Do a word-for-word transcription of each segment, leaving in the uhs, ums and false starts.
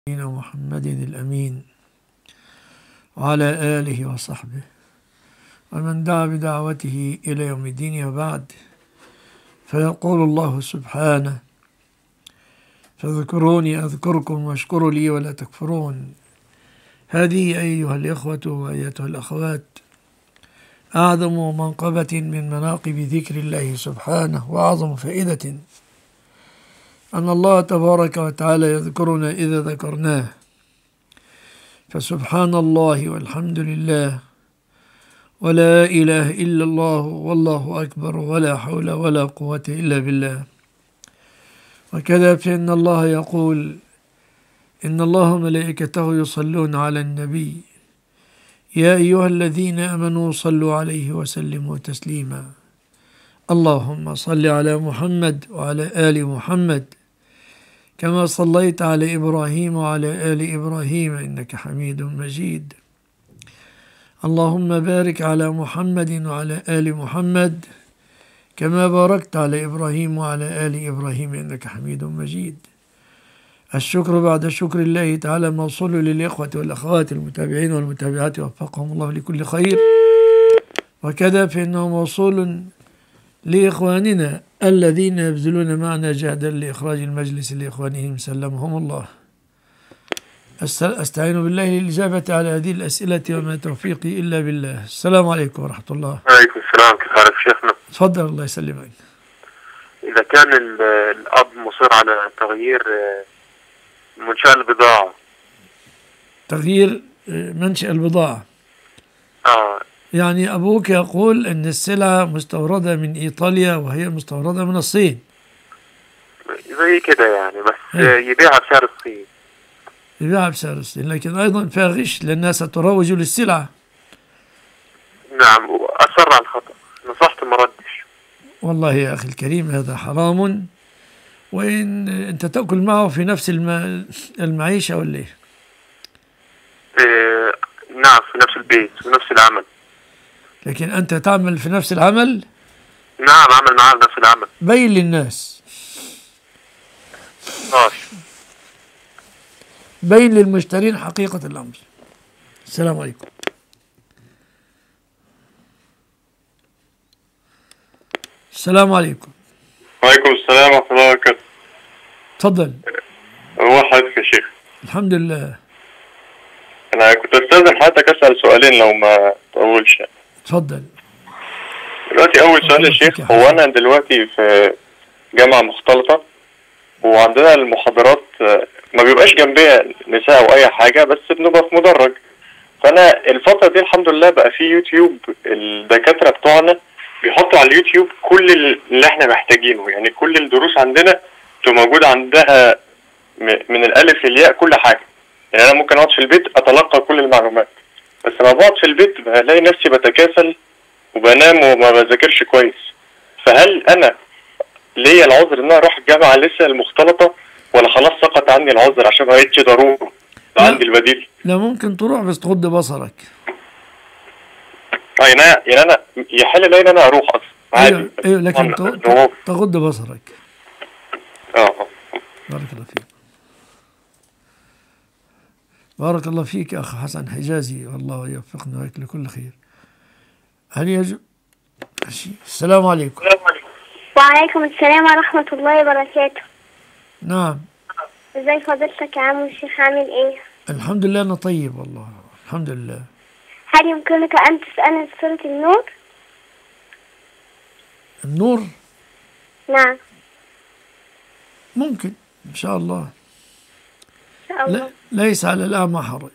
محمد الأمين وعلى آله وصحبه ومن دعا بدعوته إلى يوم الدين. وبعد، فيقول الله سبحانه: فاذكروني أذكركم واشكروا لي ولا تكفرون. هذه أيها الإخوة وأيتها الأخوات أعظم منقبة من مناقب ذكر الله سبحانه، وأعظم فائدة أن الله تبارك وتعالى يذكرنا إذا ذكرناه. فسبحان الله والحمد لله ولا إله إلا الله والله أكبر ولا حول ولا قوة إلا بالله. وكذا فإن الله يقول: إن الله وملائكته يصلون على النبي يا أيها الذين آمنوا صلوا عليه وسلموا تسليما. اللهم صل على محمد وعلى آل محمد كما صليت على إبراهيم وعلى آل إبراهيم إنك حميد مجيد. اللهم بارك على محمد وعلى آل محمد كما باركت على إبراهيم وعلى آل إبراهيم إنك حميد مجيد. الشكر بعد شكر الله تعالى موصول للإخوة والأخوات المتابعين والمتابعات وفقهم الله لكل خير، وكذا فإنه موصول لإخواننا الذين يبذلون معنا جهدا لإخراج المجلس لإخوانهم سلمهم الله. أستعين بالله للإجابة على هذه الأسئلة وما توفيقي إلا بالله. السلام عليكم ورحمة الله. وعليكم السلام. كيف حالك شيخنا؟ تفضل، الله يسلمك. إذا كان الأب مصر على تغيير منشأ البضاعة، تغيير منشأ البضاعة، آه يعني أبوك يقول أن السلعة مستوردة من إيطاليا وهي مستوردة من الصين، زي كده يعني، بس إيه؟ يبيعها بسعر الصين. يبيعها بسعر الصين، لكن أيضا فيها غش لأنها ستروج للسلعة. نعم، وأصر على الخطأ، نصحت ما ردش. والله يا أخي الكريم هذا حرام، وإن أنت تأكل معه في نفس الم... المعيشة ولا إيه؟ إيه نعم، في نفس البيت في نفس العمل. لكن أنت تعمل في نفس العمل؟ نعم، عمل معاه نفس العمل. بين للناس، ماشي، بين للمشترين حقيقة الأمر. السلام عليكم. السلام عليكم. وعليكم السلام ورحمة الله وبركاته. تفضل. هو حضرتك يا شيخ؟ الحمد لله. أنا كنت أستاذن حضرتك أسأل سؤالين لو ما تطولش. تفضل. دلوقتي أول سؤال يا شيخ، هو أنا دلوقتي في جامعة مختلطة، وعندنا المحاضرات ما بيبقاش جنبيها نساء أو أي حاجة، بس بنبقى في مدرج. فأنا الفترة دي الحمد لله بقى في يوتيوب، الدكاترة بتوعنا بيحطوا على اليوتيوب كل اللي احنا محتاجينه، يعني كل الدروس عندنا تبقى موجودة عندها من الألف للياء كل حاجة. يعني أنا ممكن أقعد في البيت أتلقى كل المعلومات، بس لما بقعد في البيت بلاقي نفسي بتكاسل وبنام وما بذاكرش كويس. فهل أنا ليا العذر إن أنا أروح الجامعة لسه المختلطة، ولا خلاص سقط عني العذر عشان ما بقتش ضروري عندي البديل؟ لا، ممكن تروح بس تغض بصرك. يعني أنا يعني أنا يحل لي إن أنا أروح أصلا عادي. أيوه أيوه، لكن تغض بصرك. اه بارك الله فيك. بارك الله فيك يا أخ حسن حجازي، والله يوفقنا وياك لكل خير. هل يجب؟ السلام عليكم. وعليكم السلام ورحمة الله وبركاته. نعم. ازي فضيلتك يا عم الشيخ، عامل ايه؟ الحمد لله أنا طيب والله، الحمد لله. هل يمكنك أن تسألني سورة النور؟ النور؟ نعم. ممكن إن شاء الله. إن شاء الله. ليس على الأعمى حرج.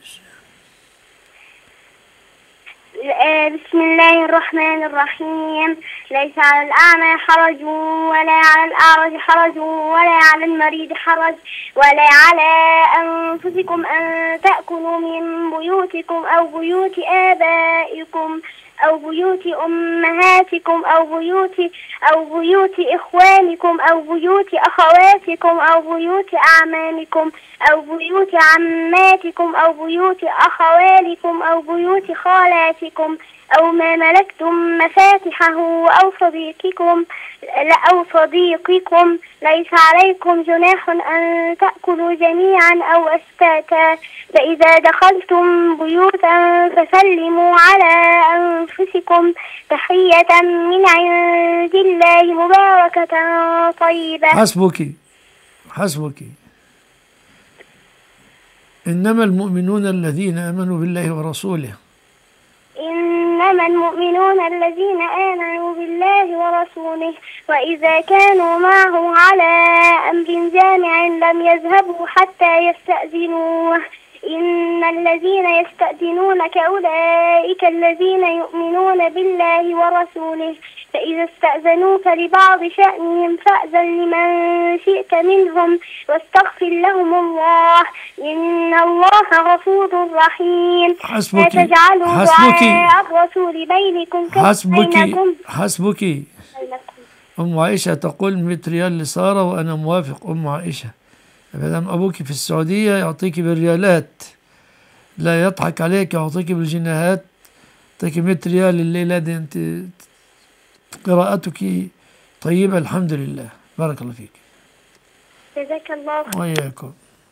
بسم الله الرحمن الرحيم. ليس على الأعمى حرج ولا على الأعرج حرج ولا على المريض حرج ولا على أنفسكم أن تأكلوا من بيوتكم أو بيوت آبائكم أو بيوت أمهاتكم أو بيوت أو بيوت إخوانكم أو بيوت أخواتكم أو بيوت أعمامكم أو بيوت عماتكم أو بيوت أخوالكم أو بيوت خالاتكم أو ما ملكتم مفاتحه أو صديقكم أو صديقكم ليس عليكم جناح أن تأكلوا جميعا أو أشتاتا فإذا دخلتم بيوتا فسلموا على أنفسكم تحية من عند الله مباركة طيبة. حسبك حسبك. إنما المؤمنون الذين آمنوا بالله ورسوله إنما المؤمنون الذين آمنوا بالله ورسوله وإذا كانوا معه على أمر جامع لم يذهبوا حتى يستأذنوه إن الذين يستأذنونك أولئك الذين يؤمنون بالله ورسوله فإذا استأذنوك لبعض شأنهم فأذن لمن شئت منهم واستغفر لهم الله إن الله غفور رحيم. حسبك لا تجعلوا حسبك دعاء الرسول بينكم حسبك بينكم حسبك. أم عائشة تقول مئة ريال لسارة وأنا موافق. أم عائشة مادام أبوك في السعودية يعطيك بالريالات لا يضحك عليك يعطيك بالجنيهات يعطيك مئة ريال الليلة دي. أنت قراءتك طيبة الحمد لله. بارك الله فيك. جزاك الله خير. وإياكم.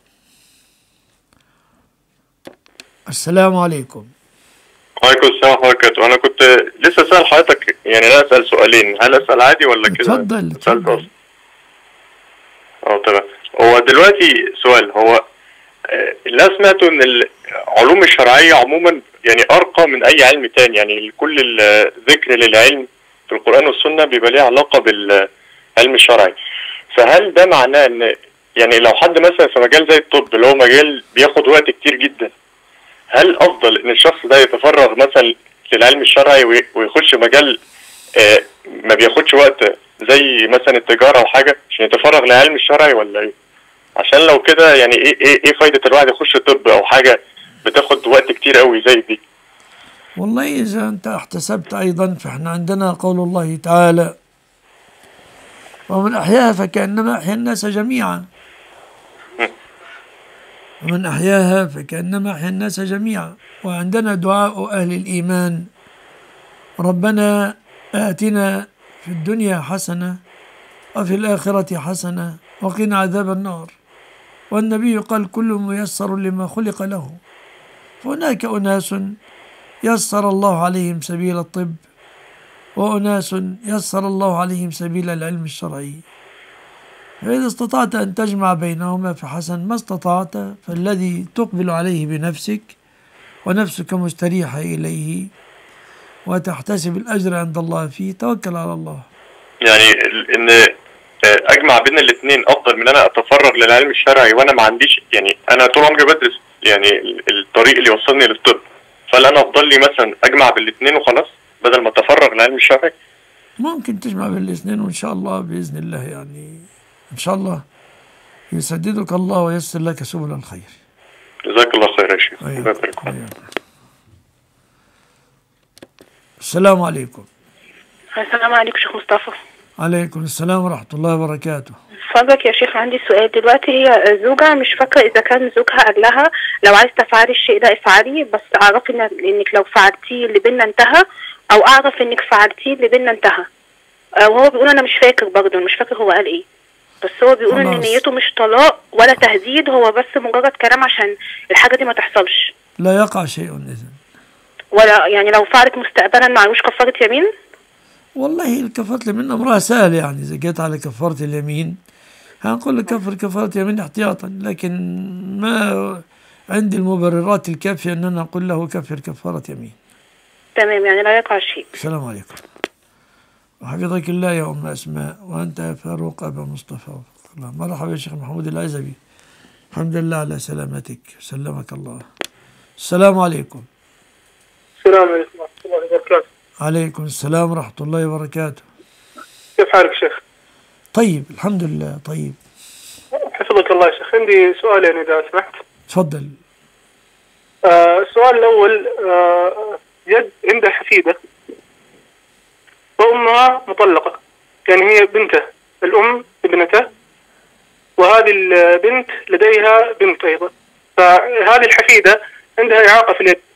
السلام عليكم. وعليكم السلام ورحمة الله وبركاته. أنا كنت لسه سأل حضرتك يعني أنا أسأل سؤالين، هل أسأل عادي ولا كده؟ اتفضل اتفضل. اه تمام. هو دلوقتي سؤال، هو اللي أنا سمعته إن العلوم الشرعية عموما يعني أرقى من أي علم تاني، يعني كل الذكر للعلم في القرآن والسنة بيبقى ليه علاقة بالعلم الشرعي. فهل ده معناه إن يعني لو حد مثلا في مجال زي الطب اللي هو مجال بياخد وقت كتير جدا، هل أفضل إن الشخص ده يتفرغ مثلا للعلم الشرعي ويخش مجال آه ما بياخدش وقت زي مثلا التجارة أو حاجة عشان يتفرغ للعلم الشرعي ولا إيه؟ عشان لو كده يعني إيه إيه إيه فايدة الواحد يخش طب أو حاجة بتاخد وقت كتير قوي زي دي؟ والله إذا أنت احتسبت أيضا فإحنا عندنا قول الله تعالى ومن أحياها فكأنما أحيا الناس جميعا. ومن أحياها فكأنما أحيا الناس جميعا. وعندنا دعاء أهل الإيمان ربنا آتنا في الدنيا حسنة وفي الآخرة حسنة وقنا عذاب النار. والنبي قال كل ميسر لما خلق له. فهناك أناس يسر الله عليهم سبيل الطب وأناس يسر الله عليهم سبيل العلم الشرعي. فإذا استطعت أن تجمع بينهما فحسن، ما استطعت فالذي تقبل عليه بنفسك ونفسك مستريحة إليه وتحتسب الأجر عند الله فيه توكل على الله. يعني إن أجمع بين الاثنين أفضل من أنا أتفرغ للعلم الشرعي وأنا ما عنديش، يعني أنا طول عمري بدرس يعني الطريق اللي يوصلني للطب، فهل أنا أفضل لي مثلا أجمع بين الاثنين وخلاص بدل ما أتفرغ للعلم الشرعي؟ ممكن تجمع بين الاثنين وإن شاء الله بإذن الله، يعني إن شاء الله يسددك الله ويسر لك سبل الخير. جزاك الله خير يا شيخ. أيوة. السلام عليكم. السلام عليكم شيخ مصطفى. عليكم السلام ورحمة الله وبركاته. فضلك يا شيخ عندي سؤال. دلوقتي هي زوجة مش فاكرة إذا كان زوجها قال لها لو عايز تفعلي الشيء ده افعلي، بس أعرف إن إنك لو فعلتيه اللي بينا انتهى، أو أعرف إنك فعلتيه اللي بينا انتهى. وهو بيقول أنا مش فاكر برضه، مش فاكر هو قال إيه، بس هو بيقول إن نيته مش طلاق ولا تهديد، هو بس مجرد كلام عشان الحاجة دي ما تحصلش. لا يقع شيء إذن. ولا يعني لو فعلت مستقبلا معلوش كفارة يمين؟ والله كفارة اليمين أمرها سهل، يعني إذا جيت على كفارة اليمين هنقول لك كفر كفارة يمين احتياطا، لكن ما عندي المبررات الكافية أن أنا أقول له كفر كفارة يمين. تمام، يعني لا يقع شيء. السلام عليكم. وحفظك الله يا أم أسماء، وأنت يا فاروق أبا مصطفى. الله مرحبا يا شيخ محمود العزبي، الحمد لله على سلامتك، سلمك الله. السلام عليكم. السلام عليكم ورحمة الله وبركاته. عليكم السلام ورحمة الله وبركاته. كيف حالك شيخ؟ طيب الحمد لله طيب. حفظك الله يا شيخ. عندي سؤالين إذا سمحت. تفضل. آه السؤال الأول، آه يد عندها حفيدة وأمها مطلقة، يعني هي بنته، الأم ابنته، وهذه البنت لديها بنت أيضا، فهذه الحفيدة عندها إعاقة في اليد،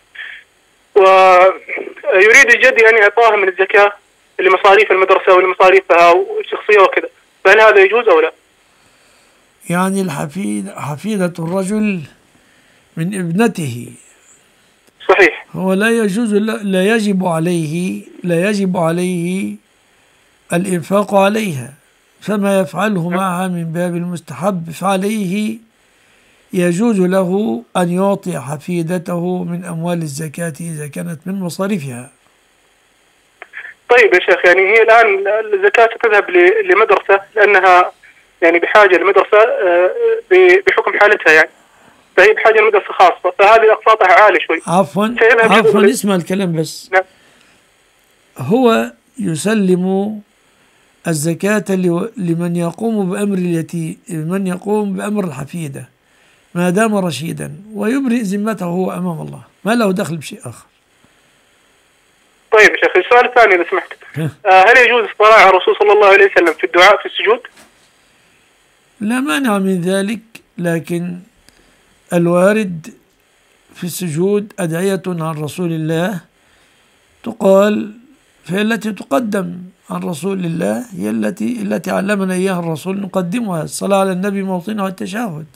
ويريد الجد أن يعطاها من الزكاة لمصاريف المدرسة ولمصاريفها والشخصية وكذا، فهل هذا يجوز أو لا؟ يعني الحفيد حفيدة الرجل من ابنته، صحيح. هو لا يجوز لا يجب عليه لا يجب عليه الإنفاق عليها، فما يفعله معها من باب المستحب فعليه يجوز له أن يعطي حفيدته من أموال الزكاة إذا كانت من مصاريفها. طيب يا شيخ، يعني هي الآن الزكاة تذهب لمدرسة لأنها يعني بحاجة لمدرسة بحكم حالتها، يعني فهي بحاجة لمدرسة خاصة، فهذه أقساطها عالية شوي. عفوا عفوا اسمع الكلام بس. نعم. هو يسلم الزكاة لمن يقوم بأمر اليتيم، من يقوم بأمر الحفيدة ما دام رشيدا، ويبرئ ذمته هو أمام الله، ما له دخل بشيء آخر. طيب يا شيخ، السؤال الثاني إذا سمحت، هل يجوز الصلاة على الرسول صلى الله عليه وسلم في الدعاء في السجود؟ لا مانع من ذلك، لكن الوارد في السجود أدعية عن رسول الله تقال، فهي التي تقدم عن رسول الله، هي التي التي علمنا إياها الرسول نقدمها، الصلاة على النبي موطنها التشهد.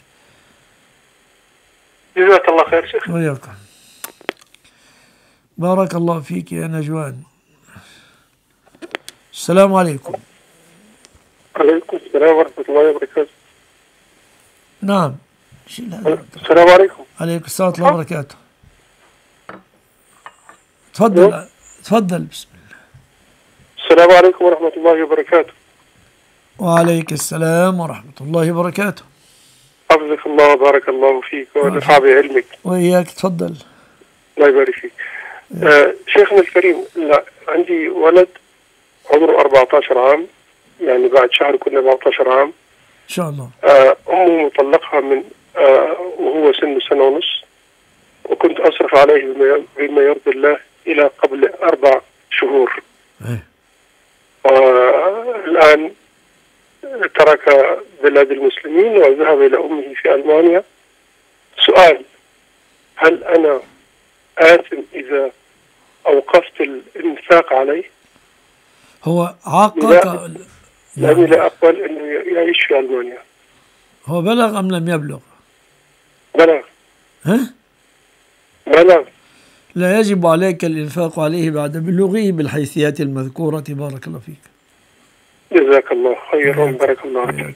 جزاك الله خير شيخ. وياكم. بارك الله فيك يا نجوان. السلام عليكم. عليكم السلام ورحمة الله وبركاته. نعم. السلام عليكم. عليكم السلام ورحمة الله وبركاته. تفضل تفضل بسم الله. السلام عليكم ورحمة الله وبركاته. وعليك السلام ورحمة الله وبركاته. حفظك الله وبارك الله فيك ونفع بعلمك. وإياك، تفضل. الله يبارك فيك. آه شيخنا الكريم، لا عندي ولد عمره أربعة عشر عام، يعني بعد شهر كنا أربعة عشر عام إن شاء الله. آه أمه مطلقها من آه وهو سنه سنة ونص، وكنت أصرف عليه بما, بما يرضي الله إلى قبل أربع شهور. والآن ترك بلاد المسلمين وذهب إلى أمه في ألمانيا. سؤال: هل أنا آثم إذا أوقفت الإنفاق عليه؟ هو عاقة لأني لا أقبل أنه يعيش في ألمانيا. هو بلغ أم لم يبلغ؟ بلغ. ها؟ بلغ. لا يجب عليك الإنفاق عليه بعد بلوغه بالحيثيات المذكورة. بارك الله فيك. جزاك الله خيرا. بارك الله فيك.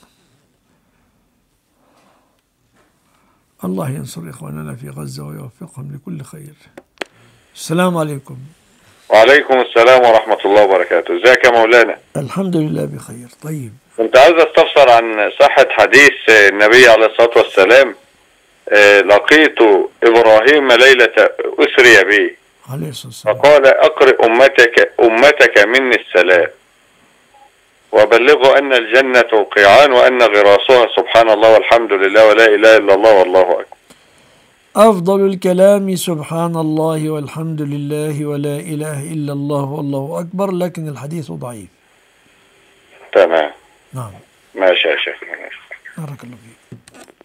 الله ينصر إخواننا في غزة ويوفقهم لكل خير. السلام عليكم. وعليكم السلام ورحمة الله وبركاته. ازيك يا مولانا؟ الحمد لله بخير. طيب، كنت عايز استفسر عن صحة حديث النبي عليه الصلاة والسلام: لقيت إبراهيم ليلة أسري به عليه الصلاة والسلام فقال: أقرئ أمتك أمتك مني السلام وبلغوا أن الجنة قيعان وأن غراسها سبحان الله والحمد لله ولا إله إلا الله والله أكبر. أفضل الكلام سبحان الله والحمد لله ولا إله إلا الله والله أكبر، لكن الحديث ضعيف. تمام. نعم. ماشي يا شيخ. بارك الله فيك.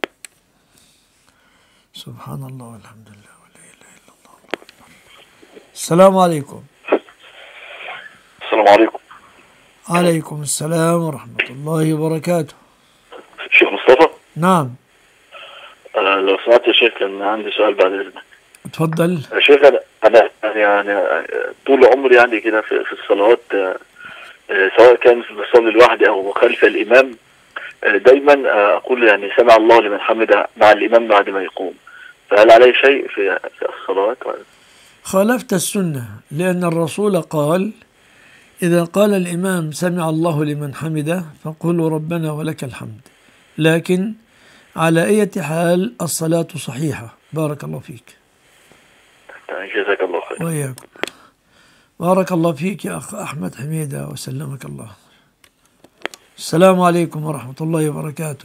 سبحان الله والحمد لله ولا إله إلا الله والله أكبر. السلام عليكم. السلام عليكم. عليكم السلام ورحمة الله وبركاته. شيخ مصطفى. نعم. آه لو سمعت يا شيخ، كان عندي سؤال بعد إذنك. اتفضل يا شيخ. أنا أنا يعني طول عمري يعني كده في, في الصلوات، آه سواء كان بصلي لوحدي أو خلف الإمام، آه دايما آه أقول يعني سمع الله لمن حمده مع الإمام بعد ما يقوم، فهل عليه شيء في, في الصلوات؟ خالفت السنة، لأن الرسول قال: إذا قال الإمام سمع الله لمن حمده فقولوا ربنا ولك الحمد. لكن على أي حال الصلاة صحيحة. بارك الله فيك. جزاك الله خير. وإياكم. بارك الله فيك يا أخ أحمد حميدة وسلمك الله. السلام عليكم ورحمة الله وبركاته.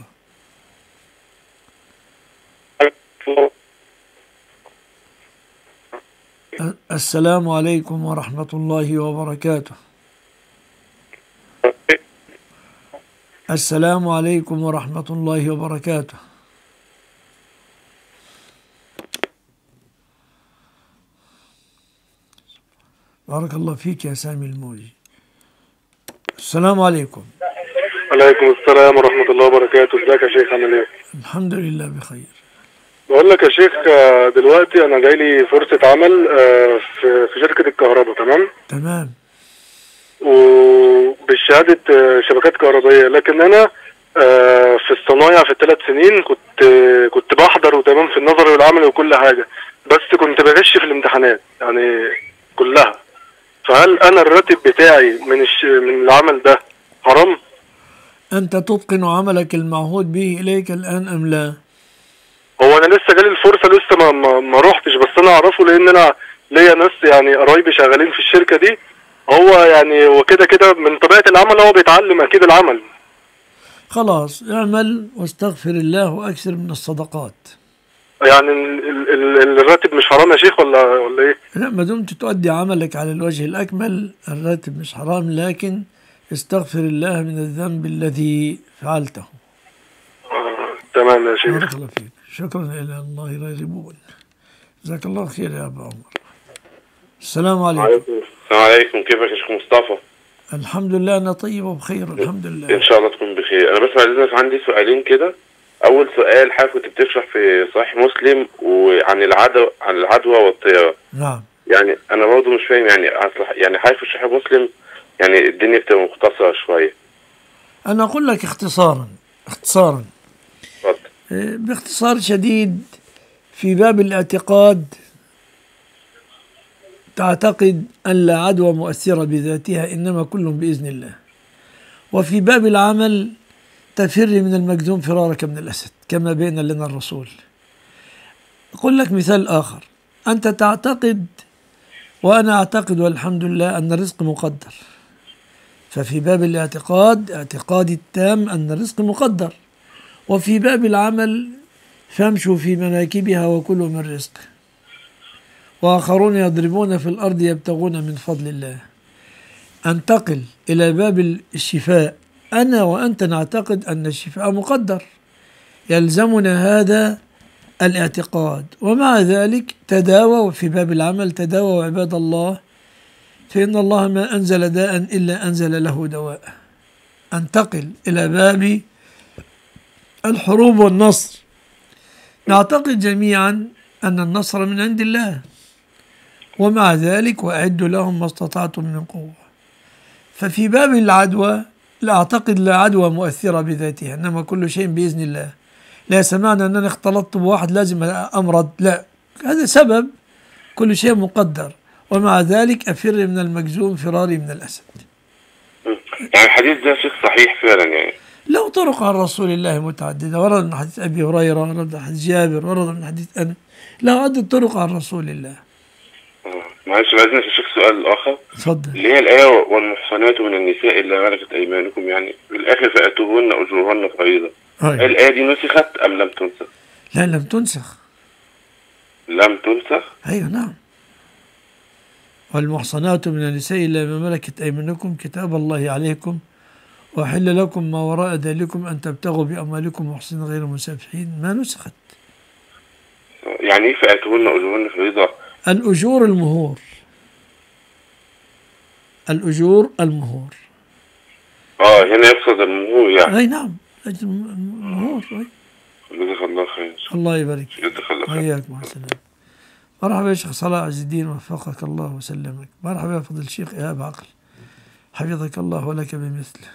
السلام عليكم ورحمة الله وبركاته. السلام عليكم ورحمة الله وبركاته. بارك الله فيك يا سامي الموجي. السلام عليكم. عليكم السلام ورحمة الله وبركاته. ازيك يا شيخ، عامل ايه؟ الحمد لله بخير. بقول لك يا شيخ، دلوقتي انا جاي لي فرصة عمل في في شركة الكهرباء، تمام؟ تمام. وبشهادة شبكات كهربائية، لكن انا في الصنايع في الثلاث سنين كنت كنت بحضر وتمام في النظري والعمل وكل حاجة، بس كنت بغش في الامتحانات يعني كلها. فهل انا الراتب بتاعي من الش... من العمل ده حرام؟ أنت تتقن عملك المعهود به إليك الآن أم لا؟ هو انا لسه جالي الفرصه، لسه ما ما, ما روحتش، بس انا اعرفه لان انا ليا ناس يعني قرايبي شغالين في الشركه دي. هو يعني وكده كده من طبيعه العمل هو بيتعلم اكيد العمل. خلاص اعمل واستغفر الله واكثر من الصدقات. يعني ال ال الراتب مش حرام يا شيخ ولا ولا ايه؟ لا، ما دمت تؤدي عملك على الوجه الاكمل الراتب مش حرام، لكن استغفر الله من الذنب الذي فعلته. آه، تمام يا شيخ. بارك الله فيك. شكرا إلى الله راغبون. جزاك الله خير يا أبا عمر. السلام عليكم. السلام عليكم. كيفك يا شيخ مصطفى؟ الحمد لله أنا طيب وبخير الحمد لله. إن شاء الله تكون بخير. أنا بس بعد إذنك عندي سؤالين كده. أول سؤال، حضرتك كنت بتشرح في صحيح مسلم وعن العدوى عن العدوى والطيرة. نعم. يعني أنا برضه مش فاهم، يعني يعني حضرتك في صحيح مسلم يعني الدنيا بتبقى مختصرة شوية. أنا أقول لك اختصارا اختصارا اتفضل. باختصار شديد، في باب الاعتقاد تعتقد أن لا عدوى مؤثرة بذاتها، إنما كل بإذن الله. وفي باب العمل تفر من المجذوم فرارك من الأسد كما بين لنا الرسول. أقول لك مثال آخر، أنت تعتقد وأنا أعتقد والحمد لله أن الرزق مقدر، ففي باب الاعتقاد اعتقادي التام أن الرزق مقدر، وفي باب العمل فامشوا في مناكبها وكلوا من رزق، وآخرون يضربون في الأرض يبتغون من فضل الله. أنتقل إلى باب الشفاء، أنا وأنت نعتقد أن الشفاء مقدر، يلزمنا هذا الاعتقاد، ومع ذلك تداوى. وفي باب العمل تداوى عباد الله، فإن الله ما أنزل داء إلا أنزل له دواء. أنتقل إلى باب الحروب والنصر، نعتقد جميعا أن النصر من عند الله، ومع ذلك وأعدوا لهم ما استطعتم من قوة. ففي باب العدوى لا أعتقد لا عدوى مؤثرة بذاتها، إنما كل شيء بإذن الله. لا سمعنا أنني اختلطت بواحد لازم أمرض، لا، هذا سبب، كل شيء مقدر، ومع ذلك أفر من المجذوم فراري من الأسد. يعني الحديث ده شيخ صحيح فعلا يعني؟ له طرق عن رسول الله متعددة، ورد من حديث أبي هريرة، ورد من حديث جابر، ورد من حديث أنس، له عدة طرق عن رسول الله. معلش بعد إذنك يا شيخ سؤال آخر. اتفضل. اللي هي الآية والمحصنات من النساء إلا ملكت أيمانكم، يعني في الآخر فأتوهن أجورهن فريضة. هل الآية دي نسخت أم لم تنسخ؟ لا، لم تنسخ. لم تنسخ؟ أيوة نعم. والمحصنات من النساء إلا ما ملكت أيمانكم كتاب الله عليكم، وحل لكم ما وراء ذلكم أن تبتغوا بأموالكم محصنين غير مسافحين، ما نسخت. يعني إيه فأتوهن أجورهن فريضة؟ الأجور المهور، الأجور المهور. اه هنا يقصد المهور يعني. أي نعم، المهور. جزاك الله خير. الله يبارك فيك. جزاك الله خير. وإياك مع السلامة. مرحبا يا شيخ صلاح عز الدين، وفقك الله وسلمك. مرحبا يا فضل الشيخ إيهاب عقل، حفظك الله ولك بمثله.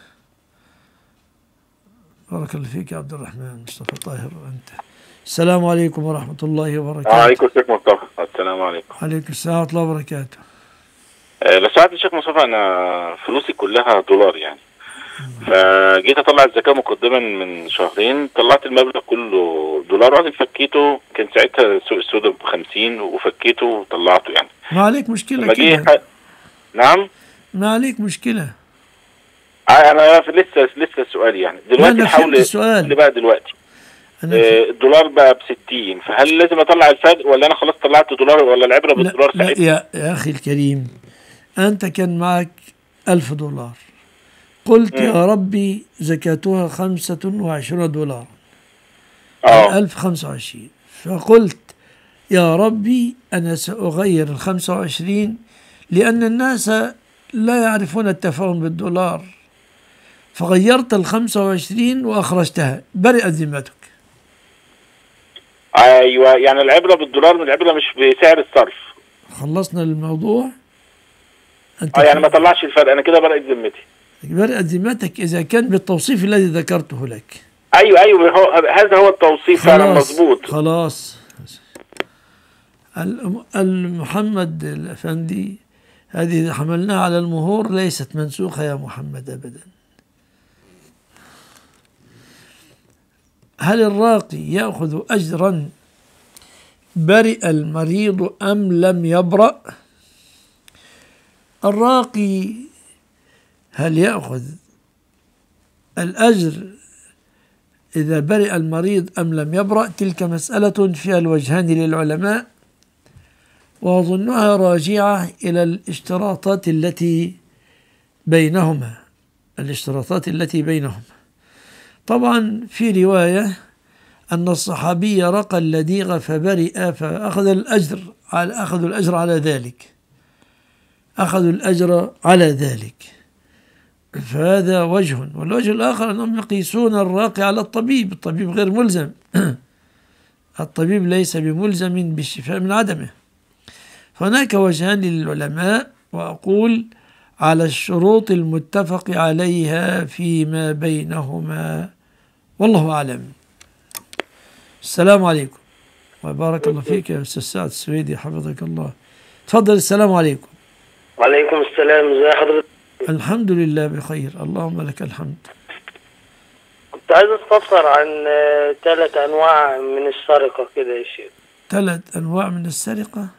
بارك الله فيك يا عبد الرحمن مصطفى طاهر. وأنت السلام عليكم ورحمة الله وبركاته. وعليكم السلام مصطفى. السلام عليكم. عليكم السلام ورحمة الله وبركاته. أه لو سمحت يا شيخ مصطفى، أنا فلوسي كلها دولار يعني، فجيت أطلع الزكاة مقدما من شهرين، طلعت المبلغ كله دولار، وبعدين فكيته، كان ساعتها سوق السوداء بخمسين، وفكيته وطلعته يعني. ما عليك مشكلة كده. ح... نعم؟ ما عليك مشكلة. أنا لسه لسه السؤال يعني دلوقتي، الحول اللي بقى دلوقتي آه، الدولار بقى ب ستين، فهل لازم اطلع الفرق ولا انا خلاص طلعت دولار، ولا العبره بالدولار لا, لا ساعتها؟ يا, يا أخي الكريم، أنت كان معك ألف دولار، قلت مم. يا ربي زكاتها خمسة وعشرون دولار، اه ألف خمسة وعشرين، فقلت يا ربي أنا سأغير الخمسة وعشرين لأن الناس لا يعرفون التفاهم بالدولار، فغيرت الخمسة وعشرين وأخرجتها، برئت ذمتك. ايوه، يعني العبره بالدولار من العبره مش بسعر الصرف. خلصنا الموضوع. أنت اه يعني ما طلعش الفرق، انا كده برئت ذمتي. برئت ذمتك إذا كان بالتوصيف الذي ذكرته لك. ايوه ايوه، هو هذا هو التوصيف فعلا مظبوط. خلاص. المحمد الأفندي هذه إذا حملناها على المهور ليست منسوخة يا محمد أبدا. هل الراقي يأخذ أجرا برئ المريض أم لم يبرأ؟ الراقي هل يأخذ الأجر إذا برئ المريض أم لم يبرأ؟ تلك مسألة فيها الوجهان للعلماء، وأظنها راجعة إلى الاشتراطات التي بينهما الاشتراطات التي بينهما طبعا في رواية أن الصحابي رقى اللديغ فبرئ فأخذ الأجر على أخذ الأجر على ذلك أخذوا الأجر على ذلك فهذا وجه. والوجه الآخر أنهم يقيسون الراقي على الطبيب، الطبيب غير ملزم الطبيب ليس بملزم بالشفاء من عدمه. هناك وجهان للعلماء، وأقول على الشروط المتفق عليها فيما بينهما، والله أعلم. السلام عليكم وبارك الله فيك يا أستاذ سعد السويدي حفظك الله. تفضل. السلام عليكم. وعليكم السلام. ازي حضرتك؟ الحمد لله بخير، اللهم لك الحمد. كنت عايز استفسر عن ثلاث انواع من السرقة كده يا شيخ. ثلاث انواع من السرقة؟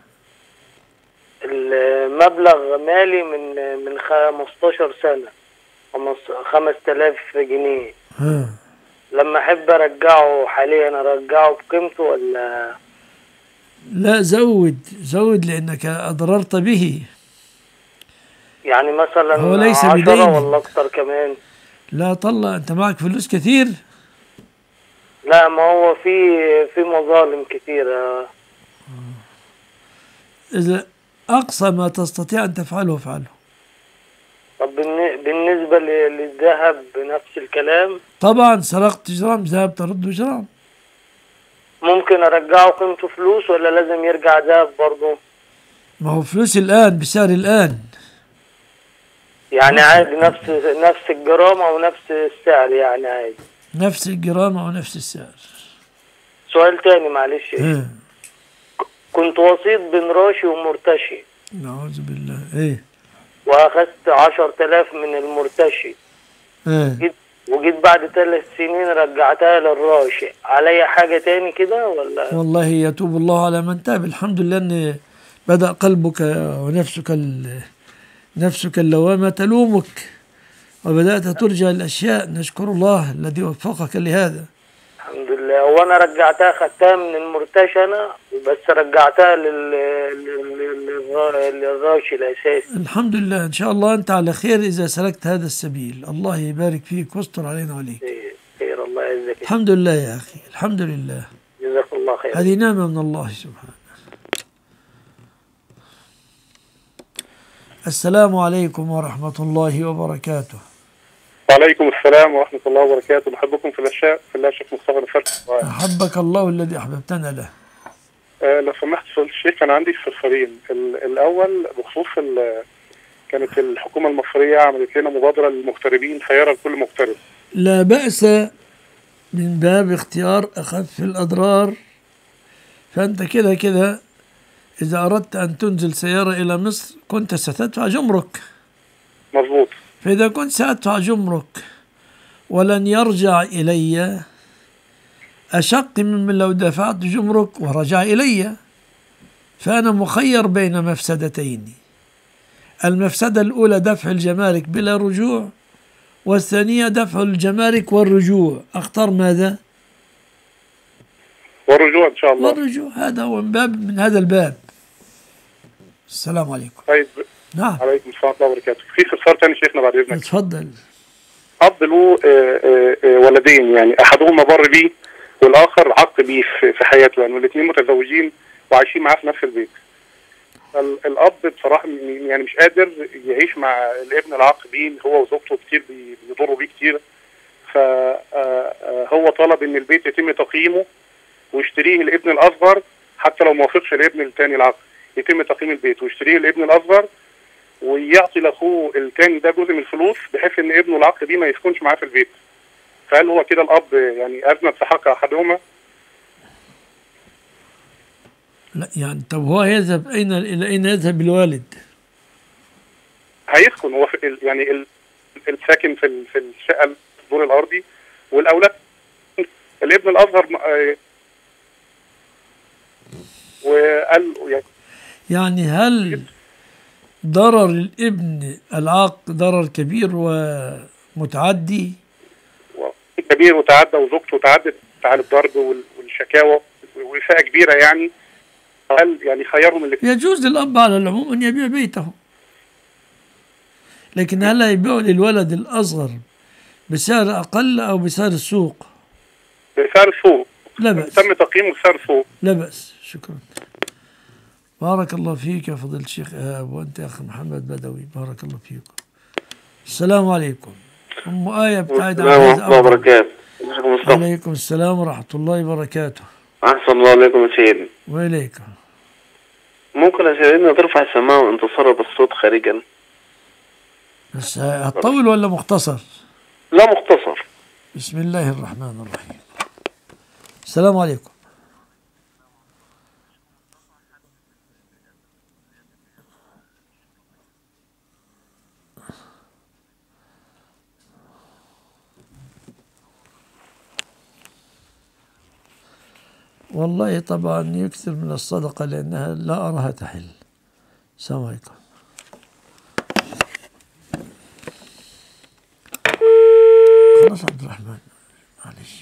المبلغ مالي من من خمستاشر سنة، خمس تلاف جنيه. ها. لما احب ارجعه حاليا ارجعه بقيمته ولا؟ لا، زود زود لانك اضررت به. يعني مثلا هو ليس عشرة ولا اكتر كمان؟ لا طلع، انت معك فلوس كثير؟ لا، ما هو في في مظالم كثيرة. اذا اقصى ما تستطيع ان تفعله افعله. طب بالنسبة للذهب نفس الكلام؟ طبعا سرقت جرام ذهب ترد جرام. ممكن ارجعه قيمته فلوس ولا لازم يرجع ذهب برضه؟ ما هو فلوس الان بسعر الان. يعني عادي نفس نفس الجرام او نفس السعر يعني عادي؟ نفس الجرام او نفس السعر. سؤال تاني معلش. ايه؟ كنت وسيط بين راشي ومرتشي. نعوذ بالله. ايه؟ واخذت عشر تلاف من المرتشي. ايه؟ جيت وجيت بعد ثلاث سنين رجعتها للراشي، علي حاجة تاني كده ولا؟ والله يتوب الله على من تاب. الحمد لله ان بدأ قلبك ونفسك ال... نفسك اللوامة تلومك وبدأت ترجع الأشياء. نشكر الله الذي وفقك لهذا. الحمد لله. وانا رجعتها خدتها من المرتشي انا، بس رجعتها لل... لل... للراشي الاساسي. الحمد لله. ان شاء الله انت على خير اذا سلكت هذا السبيل. الله يبارك فيك ويستر علينا وعليك. خير. الله يعزك. الحمد لله يا اخي، الحمد لله. جزاك الله خير. هذه نعمة من الله سبحانه. السلام عليكم ورحمة الله وبركاته. وعليكم السلام ورحمة الله وبركاته. بحبكم في الأشياء في الله. شيخ مصطفى الفرق. أحبك الله الذي أحببتنا له. آه لو سمحت سؤال الشيخ، كان عندي استفسارين. الأول بخصوص كانت الحكومة المصرية عملت لنا مبادرة للمغتربين، سيارة لكل مغترب. لا بأس من باب اختيار أخف الأضرار. فأنت كده كده إذا أردت أن تنزل سيارة إلى مصر كنت ستدفع جمرك. مظبوط. فإذا كنت سأدفع جمرك ولن يرجع إلي أشق ممن لو دفعت جمرك ورجع إلي. فأنا مخير بين مفسدتين: المفسدة الأولى دفع الجمارك بلا رجوع، والثانية دفع الجمارك والرجوع. أختار ماذا؟ والرجوع ان شاء الله. والرجوع، هذا هو من باب من هذا الباب. السلام عليكم. طيب. نعم. عليكم السلام ورحمه الله وبركاته. في استفسار ثاني شيخنا بعد اذنك. اتفضل. اب له آه، آه، آه، ولدين، يعني احدهما بر بيه والاخر عق بيه في في حياته، يعني الاثنين متزوجين وعايشين معاه في نفس البيت. ال- الاب بصراحه م- يعني مش قادر يعيش مع الابن العاق بيه، هو وزوجته كتير بي- بيضروا بيه كتير. فهو طلب ان البيت يتم تقييمه ويشتريه الابن الاصغر، حتى لو ما وافقش الابن الثاني العاق يتم تقييم البيت ويشتريه الابن الاصغر، ويعطي لاخوه الثاني ده جزء من الفلوس بحيث ان ابنه العاق بيه ما يسكنش معاه في البيت. فهل هو كده الاب يعني اذنب في حق احدهما؟ لا يعني طب هو يذهب أين إلى أين يذهب الوالد؟ هيسكن هو في ال- يعني ال- الساكن في ال- في الشقه الدور الارضي، والاولاد الابن الاصغر م- آه، وقال يعني يعني هل ضرر الابن العاق ضرر كبير ومتعدي؟ كبير وتعدى وزوجته تعدت على الضرب وال- والشكاوى وإساءة كبيرة، يعني هل يعني خيرهم اللي يجوز للأب على العموم أن يبيع بيته، لكن هل يبيعه للولد الأصغر بسعر أقل أو بسعر السوق؟ بسعر السوق؟ لا بأس. تم تقييمه بسعر السوق. لا بأس. شكرا. بارك الله فيك يا فضيلة الشيخ إيهاب، وأنت يا أخي محمد بدوي، بارك الله فيكم. السلام عليكم. أم آية بتاعت السلام ورحمة الله وبركاته. ازيكم مصطفى؟ عليكم السلام ورحمة الله وبركاته. أحسن الله عليكم يا سيدي. وإليكم. ممكن يا سيدنا ترفع السماعة وأنت تصرف الصوت خارجا؟ بس هتطول ولا مختصر؟ لا مختصر. بسم الله الرحمن الرحيم. السلام عليكم. والله طبعا يكثر من الصدقة لأنها لا أراها تحل. السلام عليكم. خلاص عبد الرحمن معلش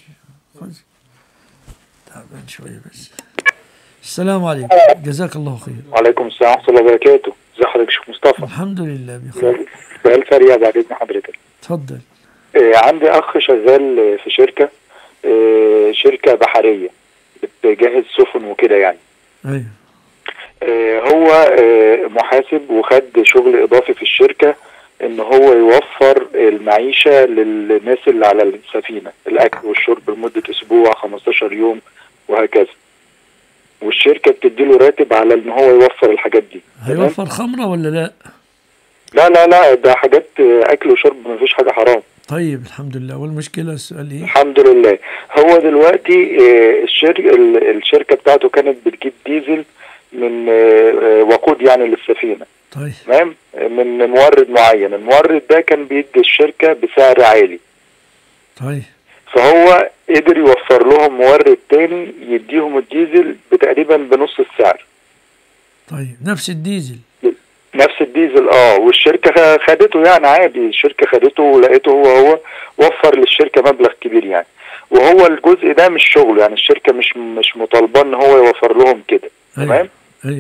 تعبان شوية بس. السلام عليكم، جزاك الله خير. وعليكم السلام ورحمة الله وبركاته. ازي حضرتك يا شيخ مصطفى؟ الحمد لله بخير. سؤال سريع بعد إذن حضرتك. اتفضل. آه عندي أخ شغال في شركة آه شركة بحرية بتجهز سفن وكده يعني. ايوه. آه هو آه محاسب وخد شغل إضافي في الشركة إن هو يوفر المعيشة للناس اللي على السفينة، الأكل والشرب لمدة أسبوع خمستاشر يوم وهكذا. والشركة بتديله راتب على إن هو يوفر الحاجات دي. هيوفر خمرة ولا لا؟ لا لا لا ده حاجات أكل وشرب، مفيش حاجة حرام. طيب الحمد لله. والمشكلة السؤال ايه؟ الحمد لله. هو دلوقتي الشركة الشركة بتاعته كانت بتجيب ديزل من وقود يعني للسفينة. طيب. تمام؟ من مورد معين، المورد ده كان بيدي الشركة بسعر عالي. طيب. فهو قدر يوفر لهم مورد تاني يديهم الديزل بتقريبا بنص السعر. طيب نفس الديزل. نفس الديزل اه والشركة خدته يعني عادي، الشركة خدته ولقيته هو هو وفر للشركة مبلغ كبير يعني. وهو الجزء ده مش شغله يعني، الشركة مش مش مطالبة ان هو يوفر لهم كده. تمام؟ ايوه.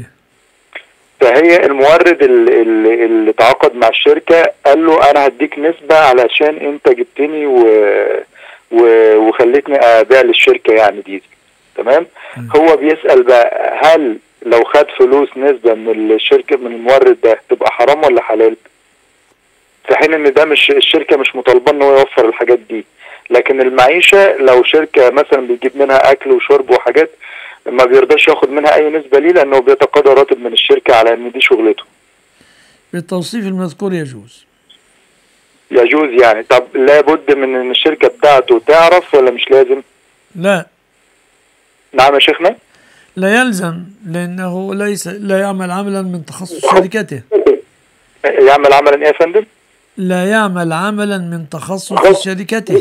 فهي المورد اللي, اللي, اللي تعاقد مع الشركة قال له انا هديك نسبة علشان انت جبتني و... و... وخليتني ابيع للشركة يعني ديزل. تمام؟ م. هو بيسأل بقى هل لو خد فلوس نسبة من الشركة من المورد ده تبقى حرام ولا حلال؟ في حين ان ده مش الشركة مش مطالبة ان هو يوفر الحاجات دي، لكن المعيشة لو شركة مثلا بيجيب منها اكل وشرب وحاجات ما بيرضاش ياخد منها اي نسبة ليه، لانه بيتقاضى راتب من الشركة على ان دي شغلته. بالتوصيف المذكور يجوز. يجوز يعني. طب لابد من ان الشركة بتاعته تعرف ولا مش لازم؟ لا. نعم يا شيخنا؟ لا يلزم، لأنه ليس لا يعمل عملا من تخصص شركته. يعمل عملا ايه يا فندم؟ لا يعمل عملا من تخصص شركته.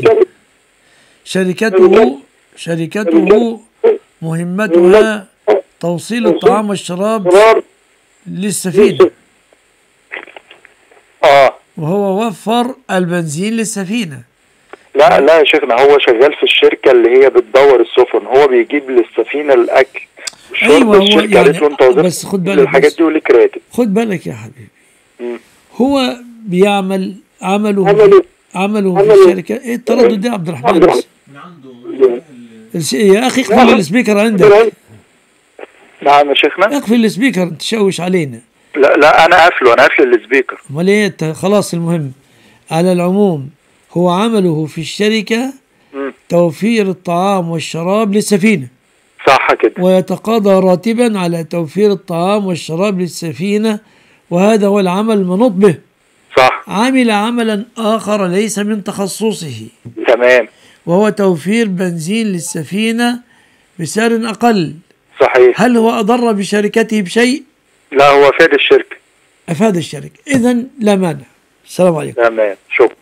شركته شركته مهمتها توصيل الطعام والشراب للسفينة. اه وهو وفر البنزين للسفينة، لا لا يا شيخنا، هو شغال في الشركة اللي هي بتدور السفن، هو بيجيب للسفينة الأكل. ايوه هو الشركة قالت له انت يعني وظيفتك بس خد بالك الحاجات بس دي وليك راتب. خد بالك يا حبيبي، مم. هو بيعمل عمله عمله عمله في عمله الشركة. ايه التردد ده يا عبد الرحمن؟ بس الس- يا اخي اقفل السبيكر عندك، نعم يا شيخنا. اقفل السبيكر تشوش علينا. لا لا انا قافله، انا قافل السبيكر. امال ايه انت؟ خلاص المهم على العموم هو عمله في الشركة مم. توفير الطعام والشراب للسفينة، صح كده. ويتقاضى راتبا على توفير الطعام والشراب للسفينة، وهذا هو العمل المنوط به. صح. عمل عملا آخر ليس من تخصصه، تمام، وهو توفير بنزين للسفينة بسعر أقل. صحيح. هل هو أضر بشركته بشيء؟ لا، هو فاد الشركة. أفاد الشركة، إذن لا مانع. السلام عليكم. تمام، شكرا.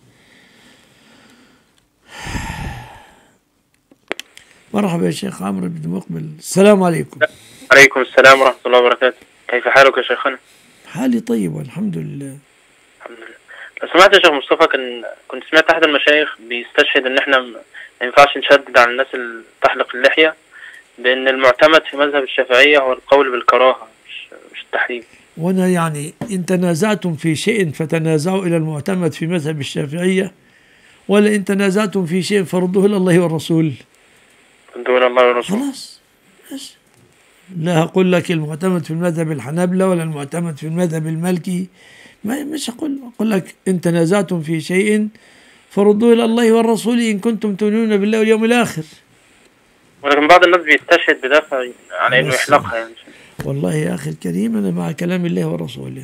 مرحبا يا شيخ عمرو بن مقبل. السلام عليكم. عليكم السلام ورحمة الله وبركاته. كيف حالك يا شيخنا؟ حالي طيب والحمد لله. الحمد لله. لو سمعت يا شيخ مصطفى، كان كنت سمعت أحد المشايخ بيستشهد إن إحنا ما ينفعش نشدد على الناس اللي تحلق اللحية، بأن المعتمد في مذهب الشافعية هو القول بالكراهة مش مش التحريم. وأنا يعني إن تنازعتم في شيء فتنازعوا إلى المعتمد في مذهب الشافعية، ولا إن تنازعتم في شيء فردوه إلى الله والرسول. ردوه إلى الله والرسول. خلاص. بس. لا أقول لك المعتمد في المذهب الحنابلة ولا المعتمد في المذهب المالكي، ما مش أقول أقول لك إن تنازعتم في شيء فردوه إلى الله والرسول إن كنتم تؤمنون بالله واليوم الآخر. ولكن بعض الناس بيستشهد بده على إنه يحلقها يعني. والله يا أخي الكريم أنا مع كلام الله ورسوله.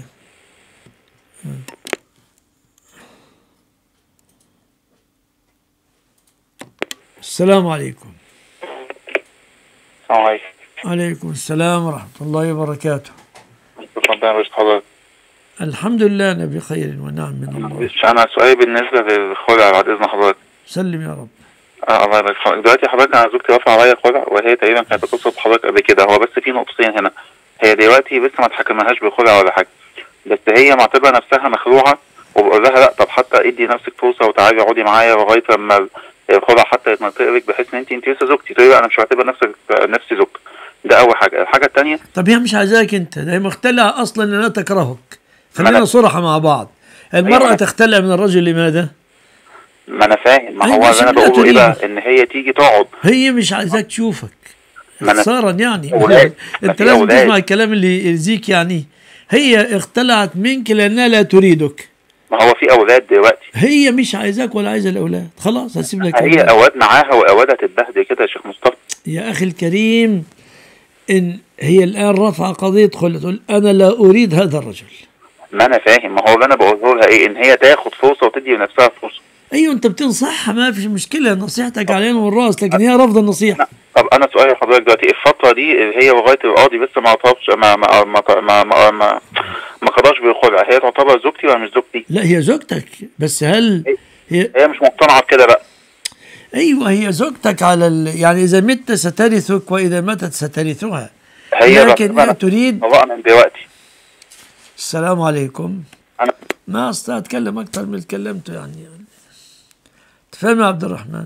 السلام عليكم. السلام عليكم. عليكم السلام ورحمة الله وبركاته. ربنا يبارك حضرتك. الحمد لله أنا بخير ونعم من الله. أنا سؤالي بالنسبة للخلع بعد إذن حضرتك. سلم يا رب. اه الله يبارك فيك. دلوقتي حضرتك انا زوجتي رافعه عليا خلع، وهي تقريبا كانت اتصل بحضرتك قبل كده. هو بس في نقطتين هنا، هي دلوقتي لسه ما اتحكمناهاش بالخلع ولا حاجه، بس هي معتبره نفسها مخلوعه، وبقول لها لا طب حتى ادي نفسك فرصه وتعالي اقعدي معايا لغايه لما الخلع حتى يتنطق لك، بحيث ان انت انت لسه زوجتي. تقولي لا انا مش معتبر نفسك نفسي زوجتك. ده اول حاجه. الحاجه الثانيه، طب هي مش عايزاك انت، ده هي مختلعه اصلا انها تكرهك. خلينا صراحه مع بعض، المراه أيوة. تختلع من الرجل لماذا؟ ما انا فاهم، ما هو اللي انا بقوله ايه بقى، ان هي تيجي تقعد، هي مش عايزاك تشوفك اختصارا يعني. أولاد. انت لازم تسمع الكلام اللي يرزيك يعني. هي اختلعت منك لانها لا تريدك. ما هو في اولاد دلوقتي، هي مش عايزاك ولا عايزه الاولاد، خلاص هسيب لك. هي اولاد معاها واولاد هتتبهدل كده يا شيخ مصطفى. يا اخي الكريم، ان هي الان رفع قضيه خلة، تقول انا لا اريد هذا الرجل. ما انا فاهم، ما هو اللي انا بقوله لها ايه، ان هي تاخد فرصه وتدي لنفسها فرصه. ايوه انت بتنصحها ما فيش مشكله، نصيحتك علينا والراس، لكن هي رافضه النصيحه. طب انا سؤالي لحضرتك دلوقتي، الفتره دي هي لغايه القاضي لسه ما عطاش ما ما ما ما ما, ما, ما قضاش بالخلع، هي تعتبر زوجتي ولا مش زوجتي؟ لا هي زوجتك، بس هل هي هي مش مقتنعه بكده بقى؟ ايوه هي زوجتك على ال... يعني اذا مت سترثك واذا ماتت سترثها، هي لكن هي تريد. والله انا دلوقتي. السلام عليكم. انا ما استطيع اتكلم اكثر من اللي اتكلمته يعني, يعني. تفهم يا عبد الرحمن؟